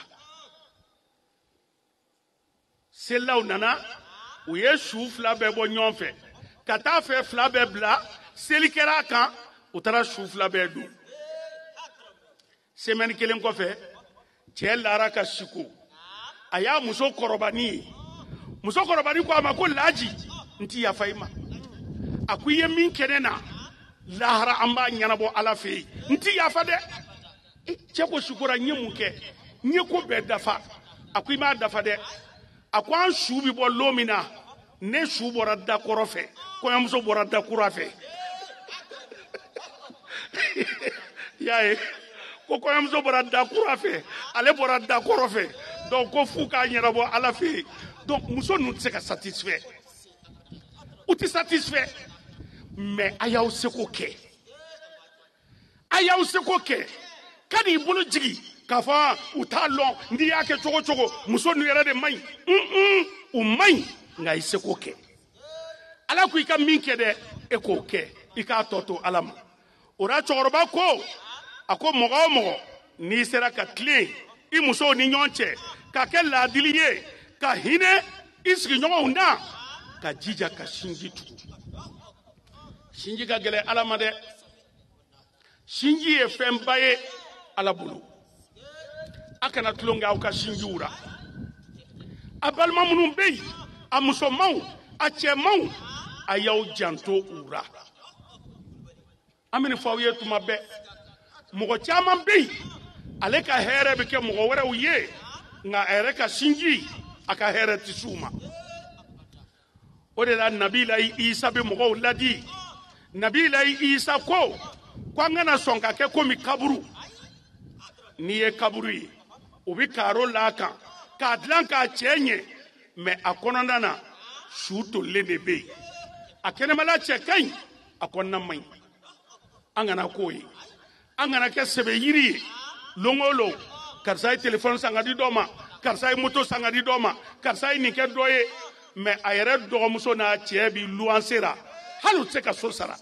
selaw nana u ye su 2 bɛɛ bɔ ɲɔgɔn fɛ ka taa fɛ 2 bɛɛ bila seli kɛra a kan u taara su 2 bɛɛ dun semaine 1 kɔfɛ cɛ lara ka siko a y'a muso kɔrɔbani ye muso kɔrɔbani ko a ma ko laaji n tɛ yafa i ma a ko i ye min kɛ ne na lahara an b'a ɲɛnabɔ Ala fɛ yen n tɛ yafa dɛ cɛ ko sukora n ye mun kɛ n ye ko bɛɛ dafa a ko i m'a dafa dɛ a ko an su bɛ bɔ don min na ne su bɔra da kɔrɔ fɛ kɔɲɔmuso bɔra da kura fɛ y'a ye ko kɔɲɔmuso bɔra da kura fɛ ale bɔra da kɔrɔ fɛ donc ko f'u k'a ɲɛnabɔ Ala fɛ yen donc muso ninnu tɛ se ka satisfait u tɛ satisfait mais a y'aw seko kɛ a y'aw seko kɛ ka n'i bolo jigi k'a fɔ u t'a lɔn n'i y'a kɛ cogo cogo muso ninnu yɛrɛ de man ɲi u man ɲi nka i seko kɛ Ala ko i ka min kɛ dɛ e k'o kɛ i k'a tɔ to Ala ma o la cɛkɔrɔba ko a ko mɔgɔ o mɔgɔ n'i sera ka tilen i musow ni ɲɔgɔn cɛ ka kɛ laadili ye ka hinɛ i sigiɲɔgɔnw na ka jija ka sinji tugu sinji ka gɛlɛn Ala ma dɛ sinji ye fɛnba ye Ala bolo a kana tulon kɛ aw ka sinjiw la a balima minnu bɛ yen a musomanw a cɛmanw a y'aw janto u la an bɛ nin fɔ aw ye tuma bɛɛ mɔgɔ caman bɛ yen ale ka hɛrɛ bɛ kɛ mɔgɔ wɛrɛw ye nka a yɛrɛ ka sinji a ka hɛrɛ tɛ s'u ma o de la nabilayi Isa bɛ mɔgɔw ladi nabilayi Isa ko an kana sɔn ka kɛ komi kaburu n'i ye kaburu ye o bɛ karo la kan k'a dilan k'a cɛ ɲɛ mais a kɔnɔna na su tolilen de bɛ yen a kɛnɛmala cɛ ka ɲi a kɔnɔna man ɲi an kana k'o ye an kana kɛ sɛbɛ yiri ye lon o lon karisa ye téléphone san ka di dɔ ma karisa ye moto san ka di dɔ ma karisa ye nin kɛ dɔ ye mais a yɛrɛ dɔgɔmuso n'a cɛ bi luwanse la hali u tɛ se ka so sara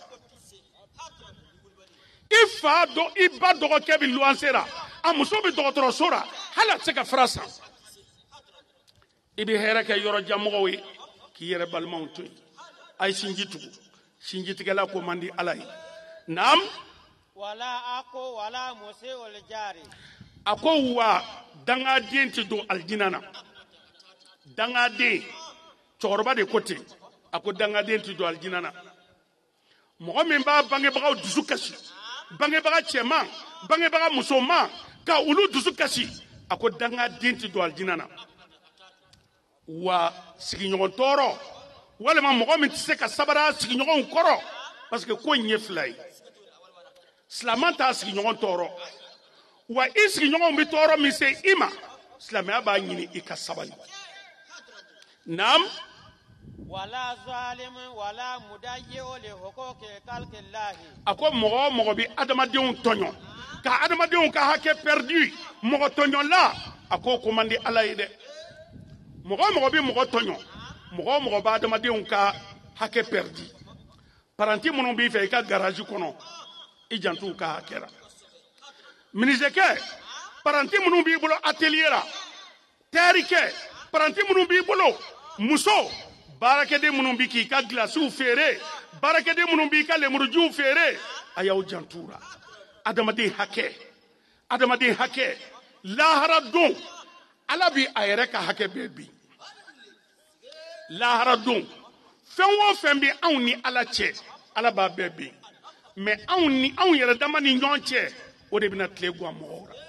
i fa dɔ i ba dɔgɔkɛ bi luwanse la a muso bi dɔgɔtɔrɔso la hali a tɛ se ka fura san i bɛ hɛrɛ kɛ yɔrɔ jan mɔgɔw ye k'i yɛrɛ balimaw to yen a ye sinji tugu sinjitigɛla ko man di ala ye naam wala ako wala musiul jari a ko wa dangaden tɛ don alijinɛ na dangaden cɛkɔrɔba de ko ten a ko dangaden tɛ don alijinɛ na mɔgɔ min b'a bangebagaw dusu kasi bangebaga cɛman bangebaga musoman ka olu dusu kasi a ko dangaden tɛ don alijinɛ na wa sigiɲɔgɔn tɔɔrɔ walima mɔgɔ min tɛ se ka sabara sigiɲɔgɔnw kɔrɔ parce que ko in ye fila ye silamɛ t'a sigiɲɔgɔn tɔɔrɔ wa i sigiɲɔgɔnw bɛ tɔɔrɔ min se i ma silamɛya b'a ɲini i ka sabali naam wala zalim wala mudayyi'u li huquqi khalqillahi a ko mɔgɔ o mɔgɔ bɛ adamadenw tɔɲɔ ka adamadenw ka hakɛ perdu mɔgɔ tɔɲɔla a ko man di ala ye dɛ mɔgɔ o mɔgɔ bɛ mɔgɔ tɔɲɔ mɔgɔ o mɔgɔ bɛ adamadenw ka hakɛ perdu paranti minnu b'i fɛ i ka garage kɔnɔ i janto ka hakɛ la minizekɛ paranti minnu b'i bolo atelier la terikɛ paranti minnu b'i bolo muso baarakɛden minnu b'i k'i ka gilasiw feere baarakɛden minnu b'i ka lemurujiw feere a y'aw janto la adamaden hakɛ lahara don ala bi a yɛrɛ ka hakɛ bɛɛ bi lahara don fɛn o fɛn bɛ anw ni ala cɛ ala b'a bɛɛ bi mais anw yɛrɛ dama ni ɲɔgɔn cɛ o de bɛna tile gan mɔgɔw la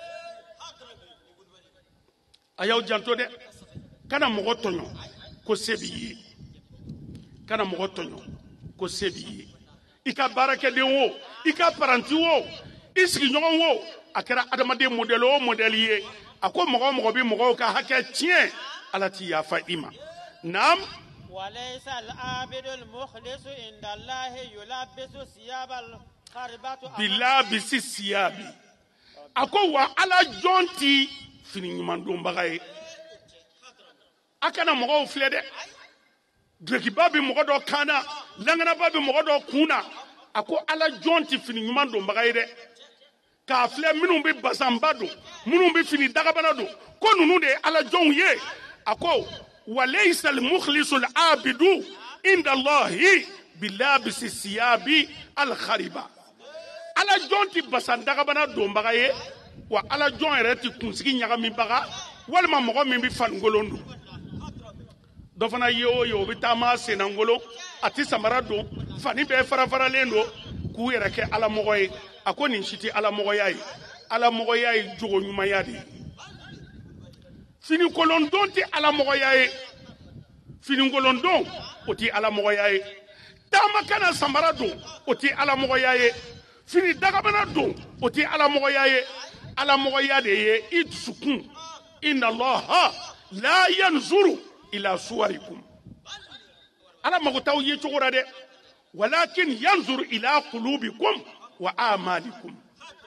a y'aw janto dɛ kana mɔgɔ tɔɲɔ ko se b'i ye kana mɔgɔ tɔɲɔ ko se b'i ye i ka baarakɛden o i ka paranti o i sigiɲɔgɔn o a kɛra adamaden modèle o modèle ye a ko mɔgɔ o mɔgɔ bɛ mɔgɔw ka hakɛ tiɲɛ ala t'i yafa i ma naam وليس العابد المخلص عند الله يلبس ثياب الخربة bilabisi siyabi a ko wa ala jɔn ti fini ɲuman donbaga ye a kana mɔgɔw filɛ dɛ dulokiba bɛ mɔgɔ dɔ kan na langanaba bɛ mɔgɔ dɔ kun na a ko ala jɔn ti fini ɲuman donbaga ye dɛ k'a filɛ minnu bɛ basanba don minnu bɛ fini dagabana don ko ninnu de ye ala jɔnw ye a ko walaysa al-mukhlisu al-abidu inda allahi bilabisi siyabi al-khariba ala jɔn ti basan dagabana donbaga ye wa ala jɔn yɛrɛ ti kunsigi ɲagamibaga walima mɔgɔ min bɛ fanigolon don dɔ fana ye o ye o bɛ taama sennangolo a ti samara don fani bɛɛ farafaralen don k'u yɛrɛ kɛ alamɔgɔ ye a ko nin si tɛ alamɔgɔya ye alamɔgɔya ye jogo ɲumanya de ye finikolondon tɛ alamɔgɔya ye finikolondon o tɛ alamɔgɔya ye taama kana samara don o tɛ alamɔgɔya ye fini dagabana don o tɛ alamɔgɔya ye alamɔgɔya de ye i dusukun inna allaha la yanzuru ila suwarikum ala mago t'aw ye cogo la dɛ walakin yanzuru ila qulubikum wa amalikum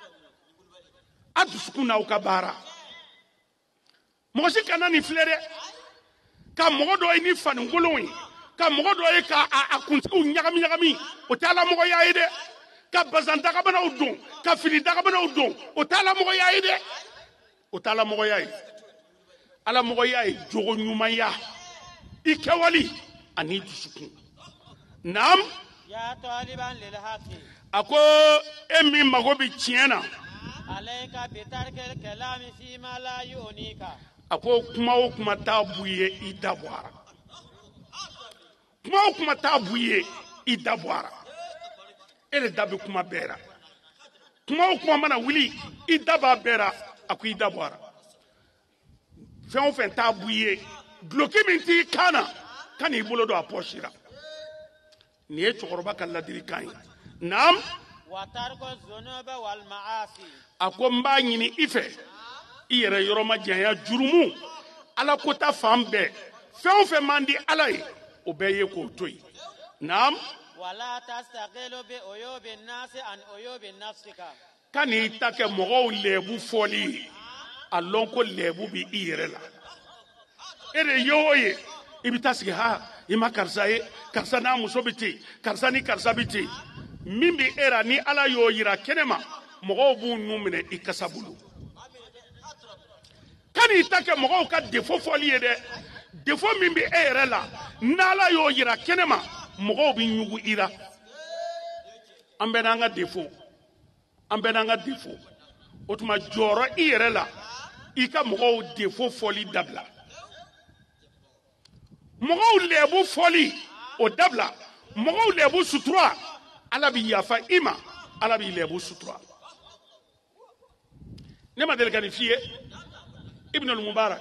a dusukun n'aw ka baara mɔgɔ si kana nin filɛ dɛ ka mɔgɔ dɔ ye ni fanigolon ye ka mɔgɔ dɔ ye ka a kuntigiw ɲagami ɲagami o tɛ alamɔgɔya ye dɛ ka bazan dagabanaw don ka fini dagabanaw don o tɛ alamɔgɔya ye dɛ o tɛ alamɔgɔya ye alamɔgɔya ye jogo ɲumanya i kɛwali ani dusukun naam يا طالبا للحق a ko e min mago bɛ tiɲɛ na عليك بترك الكلام فيما لا يعنيك a ko kuma o kuma t'a bu ye i da bɔ a la kuma o kuma t'a bu ye i da bɔ a la e de da bɛ kuma bɛɛ la kuma o kuma mana wuli i da b'a bɛɛ la a ko i da bɔ a la fɛn o fɛn t'a bu ye duloki min t'i kan na ka n'i bolo don a pɔsi la nin ye cɛkɔrɔba ka ladilikan ye naam وترك الذنوب والمعاصي a ko n b'a ɲini i fɛ i yɛrɛ yɔrɔ ma janya jurumu ala ko ta fan bɛɛ fɛn o fɛn man di ala ye o bɛɛ ye k'o to yen naam ولا تستقل بعيوب الناس عن عيوب نفسك ka n'i ta kɛ mɔgɔw lɛbu fɔli ye a lɔn ko lɛbu bɛ i yɛrɛ la e de ye o ye i bɛ taa sigi ha i ma karisa ye karisa n'a muso bɛ ten karisa ni karisa bɛ ten min bɛ e la ni ala y'o yira kɛnɛ ma mɔgɔw b'u nu minɛ i kasa bolo ka n'i ta kɛ mɔgɔw ka defo fɔli ye dɛ défaut min bɛ e yɛrɛ la n'Ala y'o yira kɛnɛ ma mɔgɔw bɛ ɲugu i la an bɛɛ n'an ka défaut an bɛɛ n'an ka défaut o tuma jɔyɔrɔ i yɛrɛ la i ka mɔgɔw défaut fɔli dabila mɔgɔw lɛbu fɔli o dabila mɔgɔw lɛbu sutura Ala bɛ yafa i ma Ala b'i lɛbu sutura ne ma deli ka nin f'i ye Ibn al-Mubarak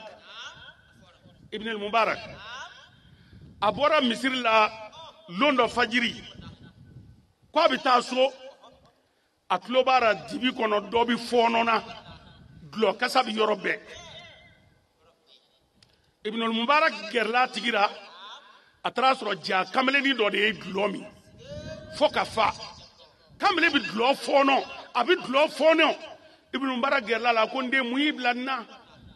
a bɔra Misiri la lon dɔ fajiri k'a bɛ taa so a tulo b'a la dibi kɔnɔ dɔ bɛ fɔɔnɔ na dulɔ kasa bɛ yɔrɔ bɛɛ Ibn al-Mubarak gɛrɛla a tigi la a taara sɔrɔ ja kamalenin dɔ de ye dulɔ min fo ka fa kamalen bɛ dulɔ fɔɔnɔ a bɛ dulɔ fɔɔnɔ Ibn al-Mubarak gɛrɛla la a ko n den mun y'i bila nin na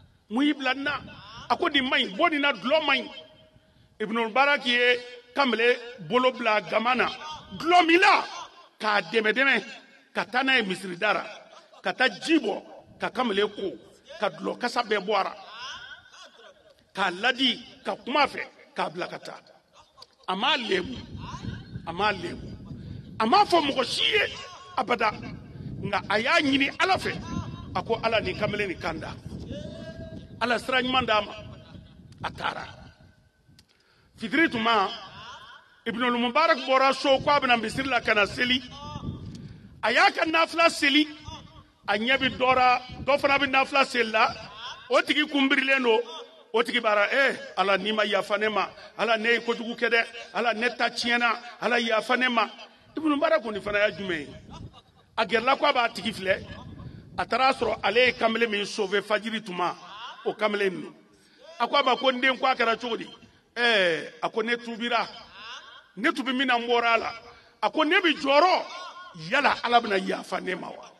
a ko nin man ɲi bɔ nin na dulɔ man ɲi Ibn al-Mubarak ye kamalen bolo bila gama na dulɔ min la k'a dɛmɛ ka taa n'a ye misirida la ka taa ji bɔ ka kamalen ko ka dulɔ kasa bɛɛ bɔ a la k'a ladi ka kuma fɛ k'a bila ka taa a m'a lebu a m'a fɔ mɔgɔ si ye abada nka a y'a ɲini Ala fɛ a ko Ala nin kamalen nin kan da Ala sira ɲuman d'a ma a taara fitiri tuma Ibn al-Mubarak bɔra so k'a bɛna misiri la ka na seli a y'a ka nafila seli a ɲɛ bɛ dɔ fana bɛ nafila seli la o tigi kunbirilen don o tigi bara Ala n'i ma yafa ne ma Ala ne ye kojugu kɛ dɛ Ala ne ta tiɲɛna Ala yafa ne ma Ibn al-Mubarak kɔni fana y'a jumɛn ye a gɛrɛla k'a b'a tigi filɛ a taara sɔrɔ ale ye kamalen min sauvé fajiri tuma o kamalen ninnu a ko a ma ko n den ko a kɛra cogo di a ko ne tubira ne tubi min na n bɔra a la a ko ne bɛ jɔrɔ yala Ala bɛna yafa ne ma wa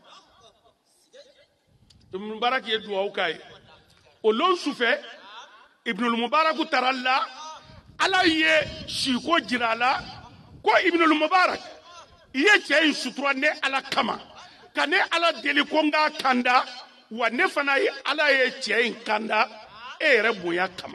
Ibn al-Mubarak ye duwawu k'a ye o lon sufɛ Ibn al-Mubarak taara la Ala ye siko jira a la ko Ibn al-Mubarak i ye cɛ in sutura ne Ala kama ka ne Ala deli ko n k'a kanda wa ne fana ye Ala ye cɛ in kanda e yɛrɛ bonya kama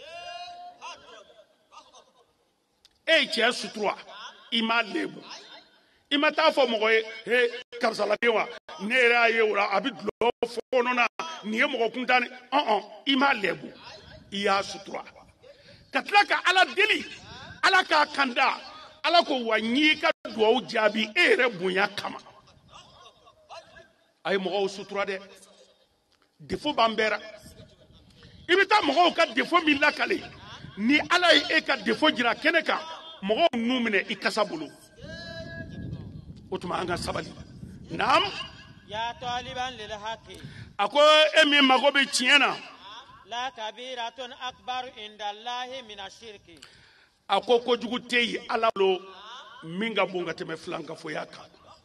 e ye cɛ sutura i m'a lebu i ma taa fɔ mɔgɔ ye karisa la den wa ne yɛrɛ y'a ye o la a bɛ dulɔ fɔɔnɔ na nin ye mɔgɔ kuntan ni i m'a lebu i y'a sutura ka tila ka Ala deli Ala k'a kanda Ala ko wa n y'i ka duwawu jaabi e yɛrɛ bonya kama a ye mɔgɔw sutura dɛ défaut b'an bɛɛ la i bɛ taa mɔgɔw ka défaut min lakale ni Ala ye e ka défaut jira kɛnɛ kan mɔgɔw n'u minɛ i kasa bolo o tuma an ka sabali naam ya taliban lil haqi a ko e min mago bɛ tiɲɛ na la kabiratun akbar inda Allahi min ashirki a ko kojugu tɛ yen Ala bolo min ka bon ka tɛmɛ filankafoya kan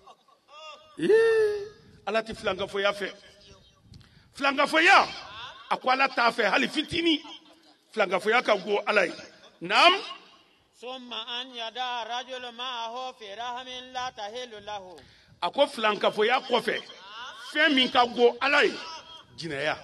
Ala tɛ filankafoya fɛ filankafoya a ko Ala t'a fɛ hali fitini filankafoya ka go Ala ye naam summa an yada rajul ma'ahu fi rahmin la tahillu lahu a ko filankafoya kɔfɛ fɛn min ka go Ala ye jinɛya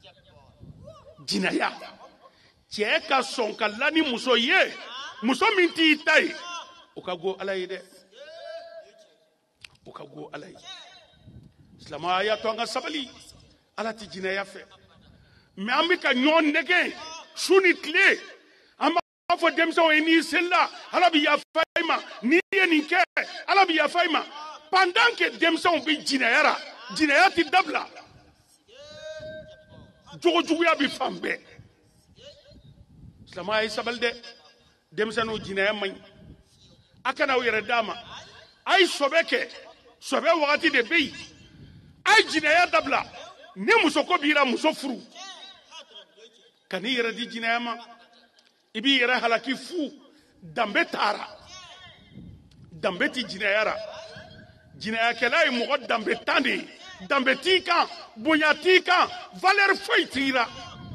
cɛ ka sɔn ka la ni muso ye muso min t'i ta ye o ka go Ala ye dɛ o ka go Ala ye silamɛya y'a to an ka sabali Ala tɛ jinɛya fɛ mais an bɛ ka ɲɔgɔn nɛgɛ su ni tile an b'a fɔ denmisɛnw ye n'i selila Ala bɛ yafa i ma n'i ye nin kɛ Ala bɛ yafa i ma pendant que denmisɛnw bɛ jinɛya la jinɛya tɛ dabila jogojuguya bɛ fan bɛɛ silamɛya ye sabali dɛ denmisɛnninw jinɛya man ɲi a kana aw yɛrɛ d'a ma a ye sɔbɛ kɛ sɔbɛ wagati de bɛ yen a ye jinɛya dabila ni muso ko b'i la muso furu ka n'i yɛrɛ di jinɛya ma i b'i yɛrɛ halaki fu danbe taara danbe tɛ jinɛya la jinɛyakɛla ye mɔgɔ danbe tan de ye danbe t'i kan bonya t'i kan valeur foyi t'i la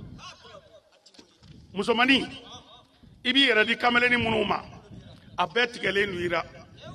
musomanin i b'i yɛrɛ di kamalenin minnu ma a bɛɛ tigɛlen don i la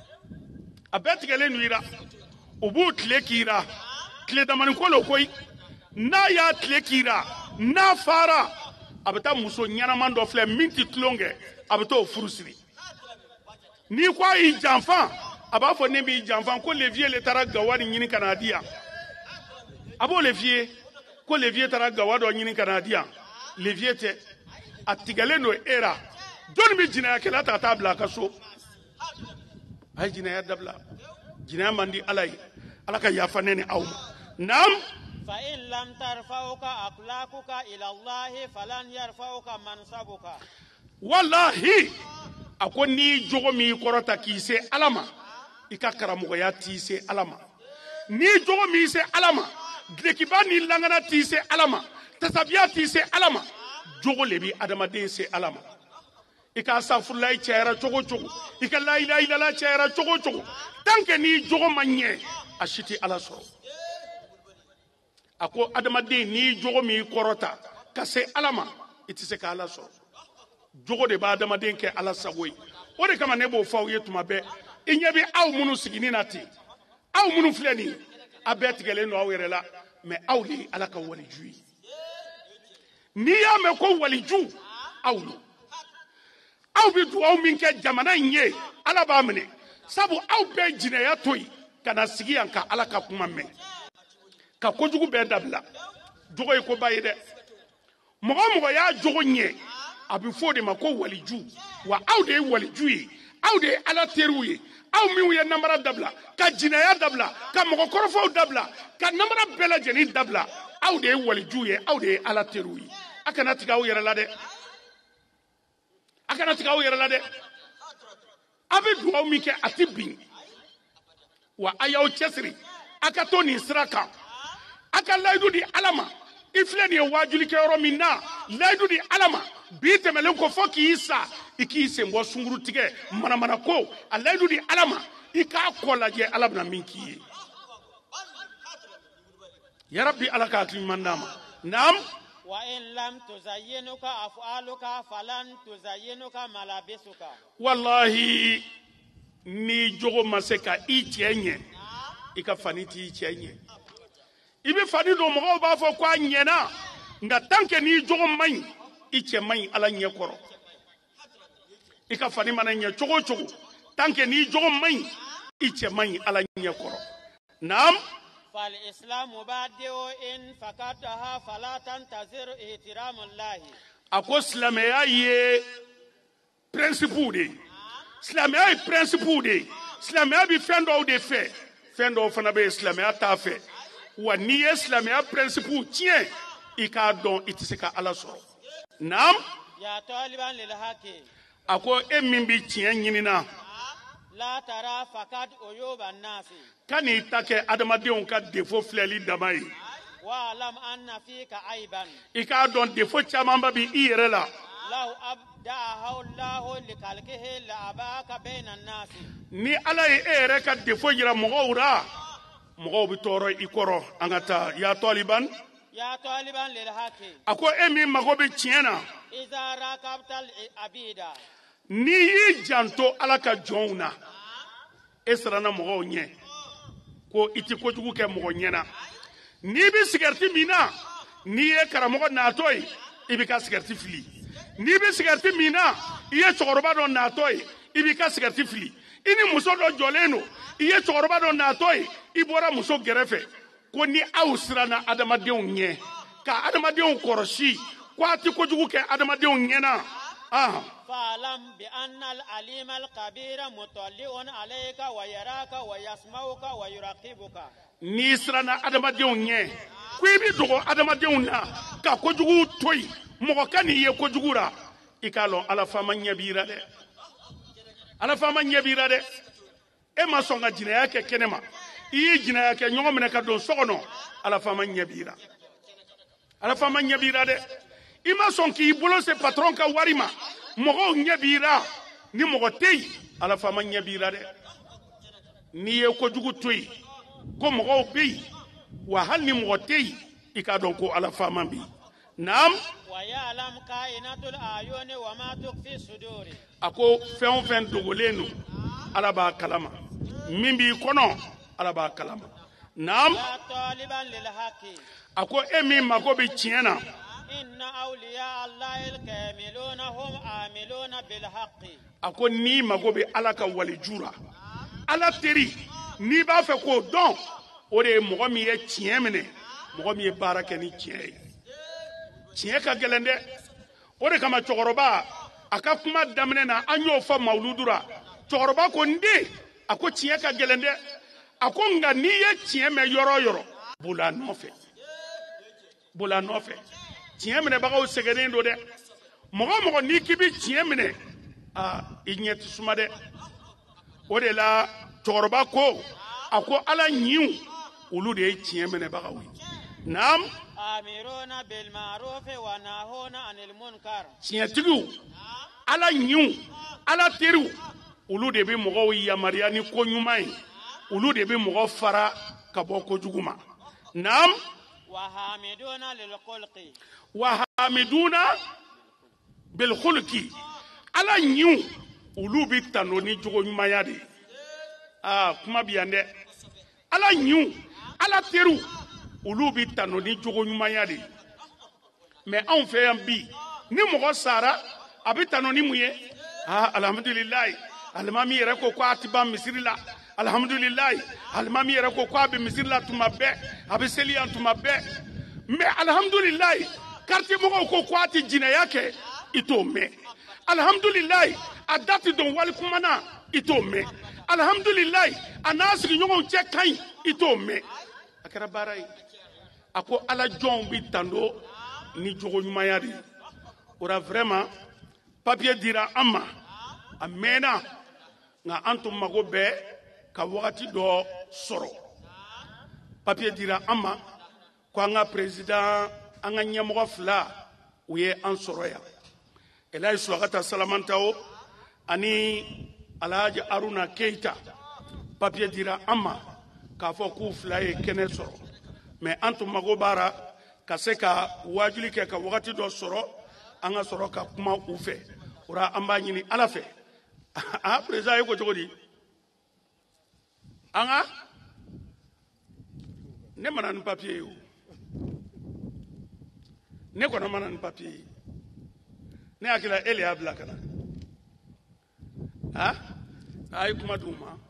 u b'u tile k'i la tile damani ko lo koyi n'a y'a tile k'i la n'a fara a bɛ taa muso ɲɛnaman dɔ filɛ min tɛ tulon kɛ a bɛ t'o furu siri n'i ko a y'i janfa a b'a fɔ ne b'i janfa ko levier le taara gawa de ɲini ka n'a di yan a b'o levier ko levier taara gawa dɔ ɲini ka n'a di yan levier tɛ a tigɛlen don e la jɔnni bɛ jinɛyakɛla ta ka taa bila a ka so a ye jinɛya dabila jinɛya man di ala ye ala ka yafa ne ni aw ma naam فإن لم ترفعك أخلاقك إلى الله فلن يرفعك منصبك wallahi a ko n'i jogo min kɔrɔta k'i se ala ma i ka karamɔgɔya t'i se ala ma n'i jogo min se ala ma dulokiba ni langana t'i se ala ma tasabiya t'i se ala ma jogo le bi adamaden se ala ma i ka safurulayi cayara cogo o cogo i ka la ilaha illallah cayara cogo o cogo tant que n'i jogo ma ɲɛ a si tɛ ala sɔrɔ a ko adamaden n'i jogo min kɔrɔta ka se ala ma i tɛ se ka ala sɔrɔ jogo de b'a adamaden kɛ ala sago ye o de kama ne b'o fɔ aw ye tuma bɛɛ i ɲɛ bɛ aw minnu sigini na ten aw minnu filɛ nin ye a bɛɛ tigɛlen don aw yɛrɛ la mɛ aw de ye ala ka waliju ye n'i y'a mɛn ko waliju aw don aw bɛ dugawu min kɛ jamana in ye ala b'a minɛ sabu aw bɛɛ jinɛya to yen ka na sigi yan ka ala ka kuma mɛn ka kojugu bɛɛ dabila jogo ye koba ye dɛ mɔgɔ o mɔgɔ y'a jogo ɲɛ a bɛ fɔ o de ma ko waliju wa aw de ye waliju ye aw de ye ala teriw ye aw minnu ye namara dabila ka jinɛya dabila ka mɔgɔkɔrɔfɔw dabila ka namara bɛɛ lajɛlen dabila aw de ye waliju ye aw de ye ala teriw ye a kana tigɛ aw yɛrɛ la dɛ a kana tigɛ aw yɛrɛ la dɛ a bɛ dugawu min kɛ a tɛ bin wa a y'aw cɛsiri a ka to nin sira kan a ka layidu di ala ma i filɛ nin ye wajulikɛ yɔrɔ min na layidu di ala ma bi tɛmɛlen ko fɔ k'i sa i k'i sen bɔ sunkuru tigɛ manamana ko a layidu di ala ma i k'a kɔ lajɛ ala bɛna min k'i ye yarabi ala ka hakili ɲuman d'a ma naam وإن لم تزينك أفعالك فلن تزينك ملابسك wallahi ni jogo ma se ka i cɛ ɲɛ i ka fani t'i cɛ ɲɛ i bɛ fani don mɔgɔw b'a fɔ ko a ɲɛna nka tant que n'i jogo man ɲi i cɛ man ɲi ala ɲɛ kɔrɔ i ka fani mana ɲɛ cogo o cogo tant que n'i jogo man ɲi i cɛ man ɲi ala ɲɛ kɔrɔ naam فالإسلام مبادئ إن فقدتها فلا تنتظر احترام الله a ko silamɛya ye principe de ye silamɛya ye principe de ye silamɛya bɛ fɛn dɔw de fɛ fɛn dɔw fana bɛ yen silamɛya t'a fɛ wa n'i ye silamɛya principe tiɲɛ i k'a dɔn i tɛ se ka ala sɔrɔ naam يا طالبا للحق a ko e min bɛ tiɲɛ ɲinina لا ترى فقد عيوب الناس ka n'i ta kɛ adamadenw ka défaut filɛli dama ye واعلم أن فيك عيبا i k'a dɔn défaut camanba bɛ i yɛrɛ la لو أبدعه الله لخلقه لأباك بين الناس ni ala ye e yɛrɛ ka défaut yira mɔgɔw la mɔgɔw bɛ tɔɔrɔ i kɔrɔ an ka taa ya tɔliban يا طالبا للحق a ko e min mago bɛ tiɲɛ na إذا راقبت العبيد n'i y'i janto ala ka jɔnw na e siranna mɔgɔw ɲɛ ko i tɛ kojugu kɛ mɔgɔ ɲɛna n'i bɛ sigarɛti min na n'i ye karamɔgɔ natɔ ye i b'i ka sigarɛti fili n'i bɛ sigarɛti min na i ye cɛkɔrɔba dɔ natɔ ye i b'i ka sigarɛti fili i ni muso dɔ jɔlen don i ye cɛkɔrɔba dɔ natɔ ye i bɔra muso gɛrɛfɛ ko ni aw siranna adamadenw ɲɛ ka adamadenw kɔrɔsi ko a tɛ kojugu kɛ adamadenw ɲɛna فاعلم بأن العليم الكبير مطلع عليك ويراك ويسمعك ويراقبك n'i siranna adamadenw ɲɛ ko i bɛ dogo adamadenw na ka kojugu to yen mɔgɔ ka n'i ye kojugu la i k'a dɔn ala faama ɲɛ b'i la dɛ ala faama ɲɛ b'i la dɛ e ma sɔn ka jinɛya kɛ kɛnɛ ma i y'i jinɛya kɛ ɲɔgɔn minɛ ka don so kɔnɔ ala faama ɲɛ b'i la ala faama ɲɛ b'i la dɛ i ma sɔn k'i bolo se patron ka wari ma mɔgɔw ɲɛ b'i la ni mɔgɔ tɛ yen ala faama ɲɛ b'i la dɛ n'i ye kojugu to yen ko mɔgɔw bɛ yen wa hali ni mɔgɔ tɛ yen i k'a dɔn ko ala faama bɛ yen naam ويعلم كائنة الأعين وما تخفي الصدور a ko fɛn o fɛn dogolen don ala b'a kalama min b'i kɔnɔ ala b'a kalama naam يا طالبا للحق a ko e min mago bɛ tiɲɛ na إن أولياء الله الكاملون هم عاملون بالحق ako ni mago be ala ka walijura ala teri ni b'a fɛ k'o dɔn o de ye mɔgɔ min ye tiɲɛ minɛ mɔgɔ min ye baara kɛ ni tiɲɛ ye tiɲɛ ka gɛlɛn dɛ o de kama cɛkɔrɔba a ka kuma daminɛ na an y'o fɔ mawuludu ra cɛkɔrɔba ko n den a ko tiɲɛ ka gɛlɛn dɛ a ko nka n'i ye tiɲɛ mɛn yɔrɔ o yɔrɔ boli a nɔfɛ tiɲɛ minɛbagaw sɛgɛnnen don dɛ mɔgɔ mɔgɔ n'i k'i bi tiɲɛ minɛ i ɲɛ tɛ suma dɛ o de la cɛkɔrɔba ko a ko ala ɲiw olu de ye tiɲɛ minɛbagaw ye naam آمرون بالمعروف وناهون عن المنكر tiɲɛtigiw ala ɲiw ala teriw olu de bɛ mɔgɔw yamaruya ni ko ɲuman ye olu de bɛ mɔgɔ fara ka bɔ kojugu ma naam وحامدون للخلق wahamiduna bilkhulki ala ɲiw olu bɛ tano ni jogo ɲumanya de ye kuma bɛ yan dɛ ala ɲiw ala teriw olu bɛ tano ni jogo ɲumanya de ye mais anw fɛ yan bi ni mɔgɔ sara a bɛ tano ni mun ye alhamdulilayi alimami yɛrɛ ko a tɛ ban misiri la alhamdulilayi alimami yɛrɛ ko a bɛ misiri la tuma bɛɛ a bɛ seli yan tuma bɛɛ mais alhamdulilayi quartier mɔgɔw ko a tɛ jinɛya kɛ i t'o mɛn alhamdulilayi a da tɛ don wali kuma na i t'o mɛn alhamdulilayi a n'a sigiɲɔgɔnw cɛ ka ɲi i t'o mɛn a kɛra baara ye a ko ala jɔnw bɛ tando ni jogo ɲumanya de ye o la vraiment papier dira an ma a mɛnna nka an tun mago bɛ ka wagati dɔ sɔrɔ papier dira an ma ko an ka président an ka ɲɛmɔgɔ fila u ye an sɔrɔ yan Elayi Sulakata Salamantao ani Alhaji Haruna Keita papier dira an ma k'a fɔ k'u fila ye kɛnɛ sɔrɔ mais an tun mago b'ara ka se ka wajuli kɛ ka wagati dɔ sɔrɔ an ka sɔrɔ ka kuma u fɛ o la an b'a ɲini ala fɛ président ye ko cogo di an ka ne mana ni papier ye o ne kɔni mana ni papier ye ne hakili e le y'a bila ka na a ye kuma d'u ma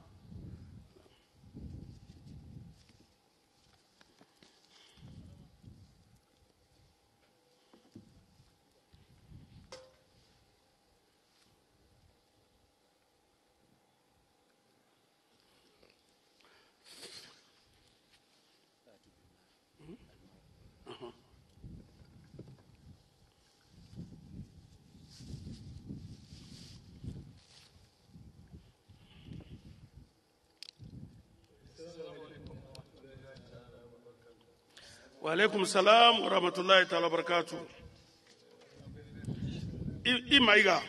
Waalaikum salam wa rahmatullahi ta'ala barakatuh. Imaiga.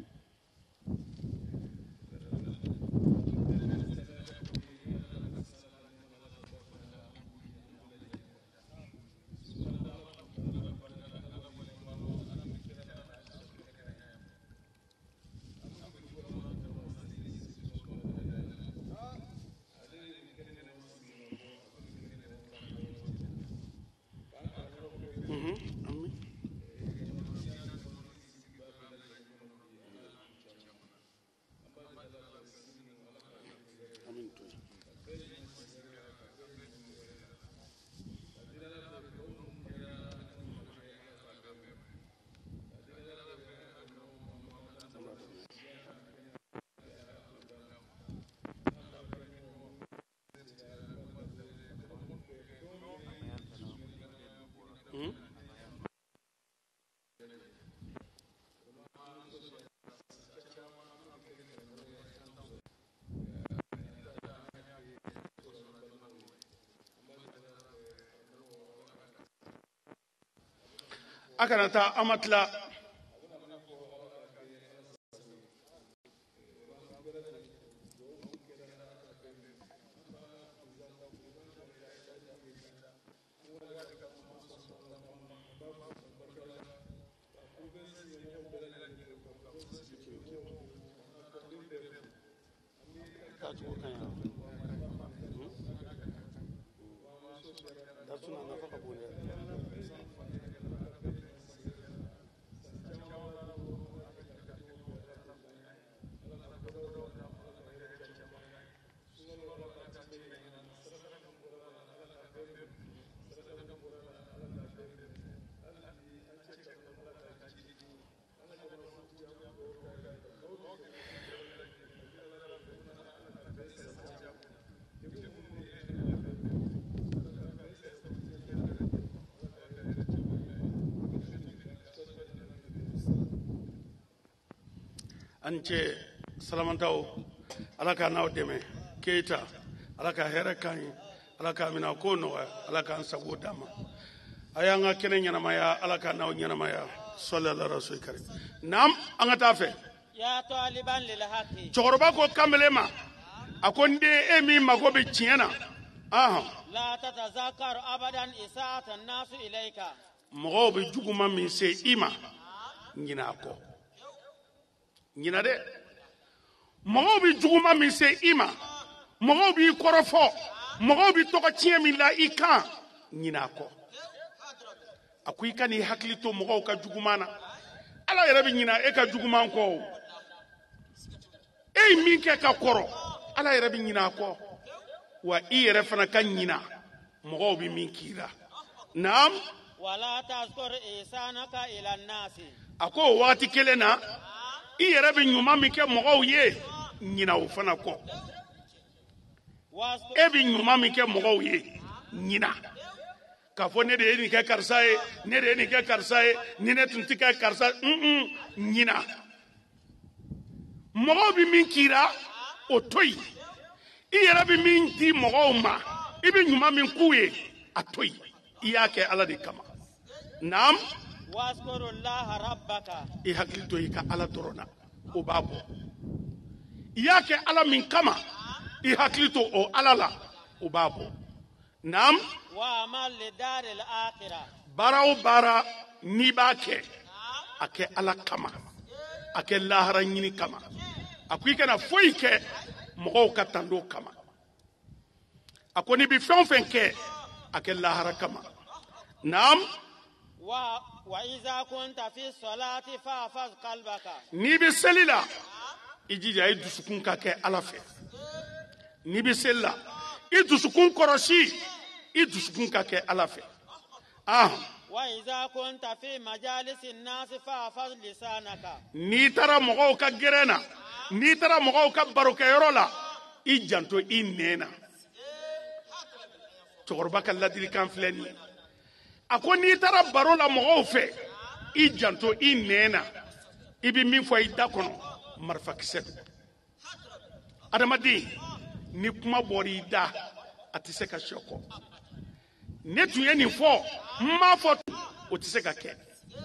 Akanata amatla Anche salamantao alaka naw deme keita alaka hera kan alaka mina kono alaka ansago dama ayanga kene nyanamaya alaka naw nyanamaya sallallahu alaihi wasallam nam anga tafe ya taliban lil haqi choroba ko kamelema akonde emi magobe tiena la tatazakaru abadan isa'atan nasu ilayka mogobe juguma min se ima nyina ko nyina de mogobe juguma min se ima mogobe korofo mogobe to ko tiemi la ikan nyina ko akui kani haklito mogo ka jugumana ala yarabi nyina e ka juguman ko e min ke ka koro ala yarabi nyina ko wa iyere fana kan nyina mogo bi min kira naam wala tazkur ihsanaka ila nasi ako wati kelena iyere bi nyuma mi ke mogo ye nyina o fana ko e bi nyuma mi ke mogo ye nyina ka fo ne de ni ke karsaye ne de ni ke karsaye ni ne tunti ke karsa nyina mogo bi min kira o toyi iyere bi min di mogo ma ibi nyuma min kuye atoyi iyake ala de kama naam waskurullaha rabbaka i hakili to ka ala dorona o babo iyake ala min kama i hakili to o ala la o babo naam wa amal lidaril akhirah bara o bara ni ba ke ake ala kama ake lahara nyini kama akui kana foi ke mo ka tando kama akoni bi fen ke ake lahara kama naam wa iza kunta fi salati fahfaz qalbaka ni bi selila ijija i dusukun ka kɛ ala fɛ ni bi selila i dusukun kɔrɔsi i dusukun ka kɛ ala fɛ wa iza kunta fi majalisi nasi fahfaz lisanaka n'i taara mɔgɔw ka gɛrɛn na n'i taara mɔgɔw ka barokɛyɔrɔ la i janto i nɛn na cɛkɔrɔba ka ladilikan filɛ nin ye a ko n'i taara baro la mɔgɔw fɛ i janto i nɛn na i bɛ min fɔ i da kɔnɔ marifakisɛ don adamaden ni kuma bɔra i da a tɛ se ka sɛ kɔ ne tun ye nin fɔ n m'a fɔ o tɛ se ka kɛ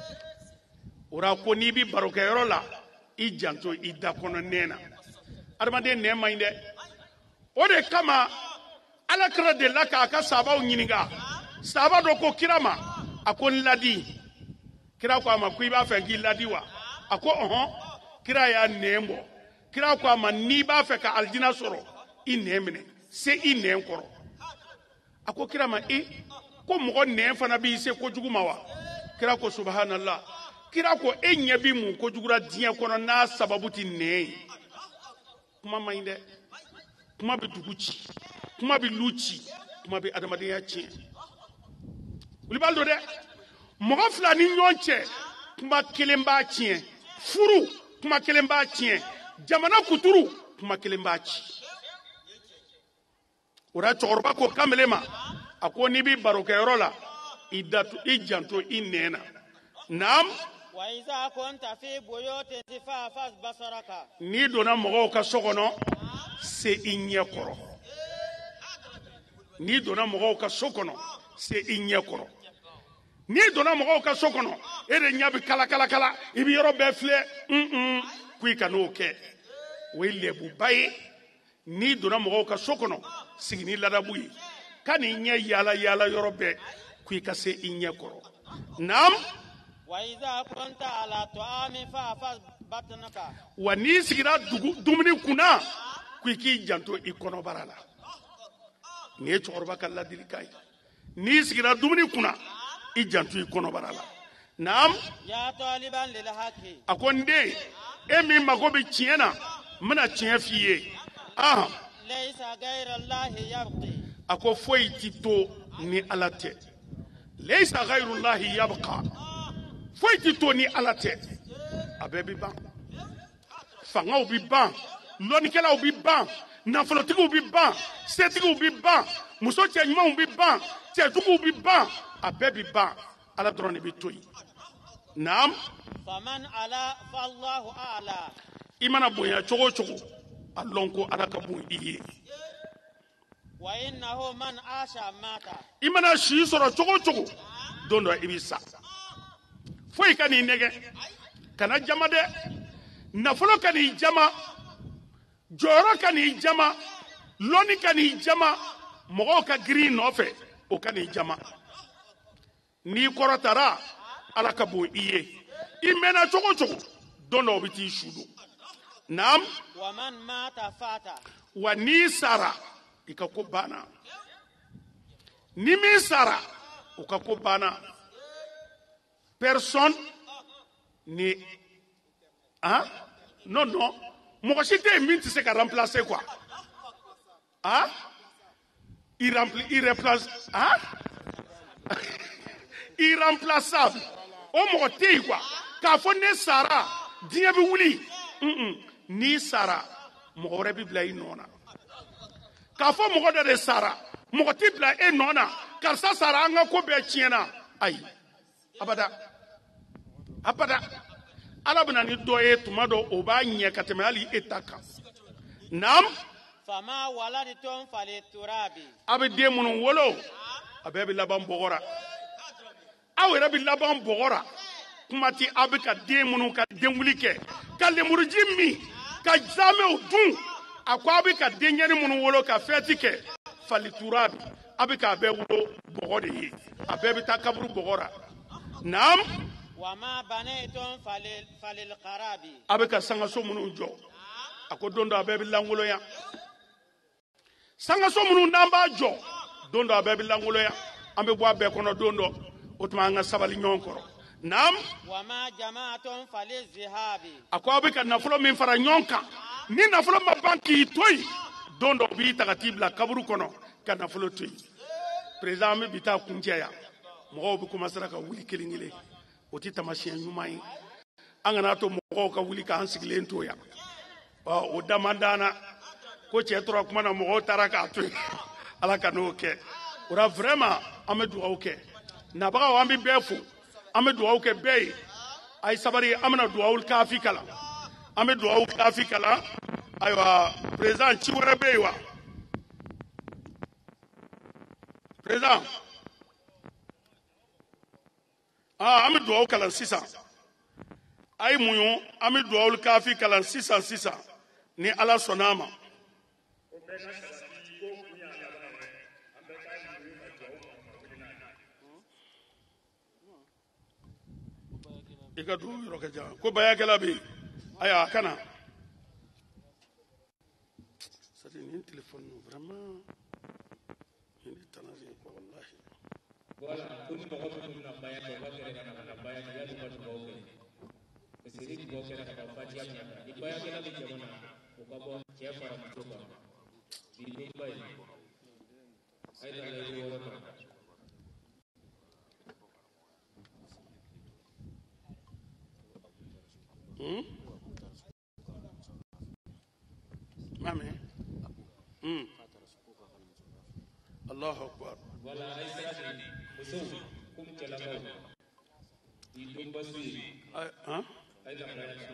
o la ko n'i bɛ barokɛyɔrɔ la i janto i da kɔnɔ nɛn na adamaden nɛn man ɲi dɛ o de kama alakira delila k'a ka sahabaw ɲininka sahaba dɔ ko kira ma a ko n ladi kira ko a ma ko i b'a fɛ k'i ladi wa a ko ɔhɔn kira y'a nɛn bɔ kira ko a ma n'i b'a fɛ ka alijina sɔrɔ i nɛn minɛ se i nɛn kɔrɔ a ko kira ma ko mɔgɔ nɛn fana b'i se kojugu ma wa kira ko subhanallah kira ko e ɲɛ bi mun kojugura diɲɛ kɔnɔ n'a sababu tɛ nɛn ye kuma man ɲi dɛ kuma bɛ dugu ci kuma bɛ lu ci kuma bɛ adamadenya tiɲɛ wulibali don dɛ mɔgɔ fila ni ɲɔgɔn cɛ kuma kelen b'a tiɲɛ furu kuma kelen b'a tiɲɛ jamana kuturu kuma kelen b'a ci o la cɛkɔrɔba ko kamalen ma a ko n'i bɛ barokɛyɔrɔ la i janto i nɛn na naam wa iza kunta fi buyutin fahfaz basaraka n'i donna mɔgɔw ka so kɔnɔ se i ɲɛ kɔrɔ n'i donna mɔgɔw ka so kɔnɔ se i ɲɛ kɔrɔ n'i donna mɔgɔw ka so kɔnɔ e de ɲɛ bɛ kala i bɛ yɔrɔ bɛɛ filɛ ko i ka n'o kɛ o ye lɛbuba ye n'i donna mɔgɔw ka so kɔnɔ sigi ni ladabu ye ka n'i ɲɛ yaala yɔrɔ bɛɛ ko i ka se i ɲɛ kɔrɔ naam wa iza kunta ala ta'amin fahfaz batnaka wa n'i sigira dumuni kunna ko i k'i janto i kɔnɔbara la nin ye cɛkɔrɔba ka ladilikan ye n'i sigira dumuni kunna i janto i kɔnɔbara la naam ya taliban lil haqi a ko n den e min mago bɛ tiɲɛ na n bɛna tiɲɛ f'i ye laysa ghayra allahi yabqi a ko foyi ti to ni ala tɛ laysa ghayrullahi yabqa foyi ti to ni ala tɛ a bɛɛ bɛ ban fangaw bɛ ban lɔnnikɛlaw bɛ ban nafolotigiw bɛ ban setigiw bɛ ban muso cɛ ɲumanw bɛ ban cɛjuguw bɛ ban a bɛɛ bɛ ban ala dɔrɔn de bɛ to yen naam faman ala fallahu ala i mana bonya cogo o cogo a lɔn ko ala ka bon i ye wa innahu man asha mata i mana si sɔrɔ cogo o cogo don dɔ i bɛ sa foyi ka n'i nɛgɛ kana jama dɛ nafolo ka n'i jama jɔyɔrɔ ka n'i jama lɔnni ka n'i jama mɔgɔw ka girin nɔfɛ o ka n'i jama n'i kɔrɔtara ala ka bon i ye i mɛnna cogo o cogo don dɔ o bɛ t'i su don naam wa man mata fata wa n'i sara i ka ko banna ni min sara o ka ko banna personne ni non mɔgɔ si tɛ yen min tɛ se ka remplacer quoi irremplaçable o mɔgɔ tɛ yen quoi k'a fɔ ne sara diɲɛ bɛ wuli n'i sara mɔgɔ wɛrɛ bɛ bila i nɔ na k'a fɔ mɔgɔ dɔ de sara mɔgɔ tɛ bila e nɔ na karisa sara an ka ko bɛɛ tiɲɛna ayi abada ala bɛna ni dɔ ye tuma dɔ o b'a ɲɛ ka tɛmɛ hali e ta kan naam fama waladitum faliturabi a bɛ den minnu wolo a bɛɛ bɛ laban bɔgɔra aw yɛrɛ bɛ laban bɔgɔra kuma tɛ aw bɛ ka den minnu ka denwuli kɛ ka lemuruji min ka zamɛw dun a ko aw bɛ ka denɲɛni minnu wolo ka fɛti kɛ faliturabi aw bɛ k'a bɛɛ wolo bɔgɔ de ye a bɛɛ bɛ taa kaburu bɔgɔra naam wama banaytum falil qarabi a bɛ ka sangaso minnu jɔ a ko don dɔ a bɛɛ bɛ lankolonya sangaso minnu n'an b'a jɔ don dɔ a bɛɛ bɛ lankolonya an bɛ bɔ a bɛɛ kɔnɔ don dɔ o tuma an ka sabali ɲɔgɔn kɔrɔ naam wama jama'tum falizihabi a ko aw bɛ ka nafolo min fara ɲɔgɔn kan ni nafolo ma ban k'i to yen don dɔ u b'i ta ka t'i bila kaburu kɔnɔ ka nafolo to yen président an bɛ bi taa kuncɛ yan mɔgɔw bɛ commencer ka wuli kelen kelen o tɛ tamasiyɛn ɲuman ye an kana to mɔgɔw ka wuli k'an sigilen to yan o da man d'an na ko cɛ tora kuma na mɔgɔw taara k'a to yen ala ka n'o kɛ o la vraiment an bɛ dugawu kɛ nabagaw an bɛ bɛɛ fo an bɛ dugawu kɛ bɛɛ ye a ye sabari an bɛna dugawu kaafi kalan an bɛ dugawu kaafi kalan ayiwa président ci wɛrɛ bɛ yen wa président an bɛ dugawu kalan sisan a ye mun ye an bɛ dugawu kaafi kalan sisan ni ala sɔnna a ma i ka dugawu yɔrɔ ka jan ko bayakɛla bɛ yen ayiwa a ka na nin téléphone vraiment nin de tana de quoi wallahi voilà ko ni mɔgɔ minnu bɛna baya kɛ u ka gɛrɛ ka na baya kɛ yanni u ka dugawu kɛ parce que ni dugawu kɛra ka ban fatiya ɲɛ ni bayakɛla bɛ jamana o ka bɔ cɛ fara muso kan bi ni ba ye a ye na layidu wɔɔrɔ kan Mami. Allahu Akbar. Wala ay sirati muso kum calakaw di dumba suyi Ay la bayaka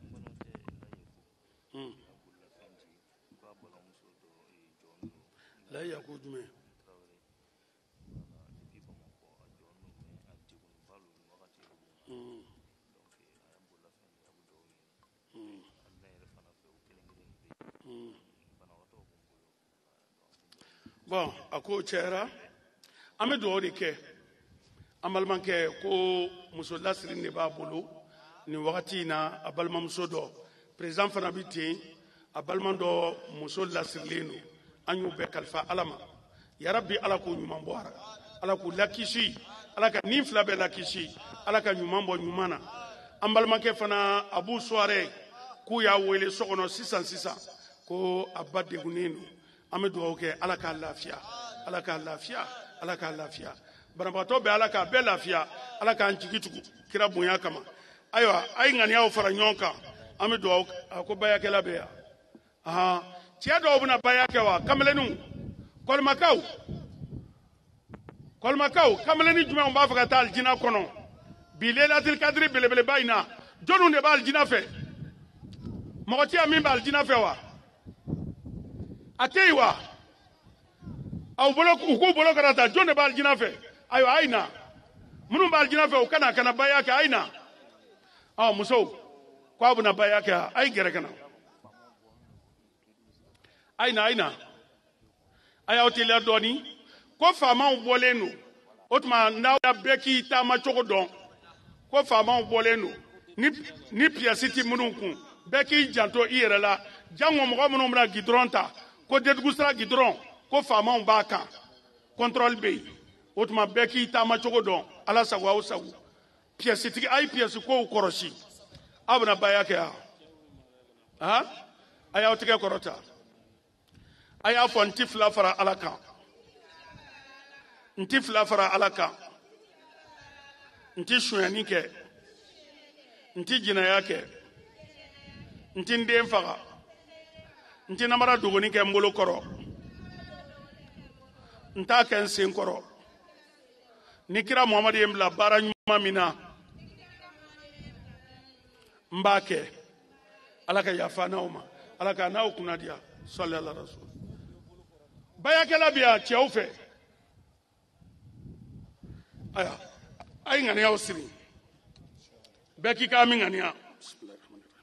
la yaku jume. Bon, a ko cɛyara an bɛ dugawu de kɛ an balimakɛ ko muso lasiri de b'a bolo nin wagati in na a balimamuso dɔ président fana bɛ ten a balima dɔ muso lasirilen don an y'u bɛɛ kalifa ala ma yarabi ala k'o ɲuman bɔ ara ala k'u lakisi ala ka nin fila bɛɛ lakisi ala ka ɲuman bɔ ɲuman na an balimakɛ fana a b'u soirée k'u y'a wele so kɔnɔ sisan ko a ba degunnen don an bɛ dugawu kɛ ala k'a lafiya ala k'a lafiya ala k'a lafiya banabagatɔ bɛ ala k'a bɛɛ lafiya ala k'an jigi tugu kira bonya kama ayiwa a ye ŋaniyaw fara ɲɔgɔn kan an bɛ dugawu a ko bayakɛla bɛ yan cɛ dɔw bɛna baya kɛ wa kameleniw kɔlimakaw kameleni jumɛnw b'a fɛ ka taa alijina kɔnɔ bi lelatil kadiri belebeleba in na jɔnniw de b'a alijina fɛ mɔgɔ tɛ yan min bɛ alijinɛ fɛ wa a tɛ yen wa u k'u bolo kɛra ta jɔn de bɛ alijinɛ fɛ ayiwa a ye na minnu bɛ alijinɛ fɛ u ka na baya kɛ a ye na musow k'aw bɛna baya kɛ a ye gɛrɛ ka na a ye na a y'aw teliya dɔɔnin ko faamaw bɔlen don o tuma n'aw bɛɛ k'i taama cogo dɔn ko faamaw bɔlen don ni piyɛsi tɛ minnu kun bɛɛ k'i janto i yɛrɛ la jango mɔgɔ minnu bɛna gidɔrɔn ta ko dedugu sira gidɔrɔn ko faamaw b'a kan kɔntorɔli bɛ yen o tuma bɛɛ k'i taama cogo dɔn ala sago aw sago piyɛsitigi a ye piyɛsi kow kɔrɔsi aw bɛna baya kɛ yan a y'aw tigɛ kɔrɔta a y'a fɔ n ti fila fara ala kan n ti fila fara ala kan n ti sonyani kɛ n ti jinɛya kɛ n ti n den faga n ti namara dogoni kɛ n bolo kɔrɔ n t'a kɛ n sen kɔrɔ ni kira muhamadu ye n bila baara ɲuman min na n b'a kɛ ala ka yafa n'aw ma ala ka n'aw kunna diya sɔli ala rasul bayakɛla bɛ yan cɛw fɛ a ye ŋaniyaw siri bɛɛ k'i k'a min ŋaniya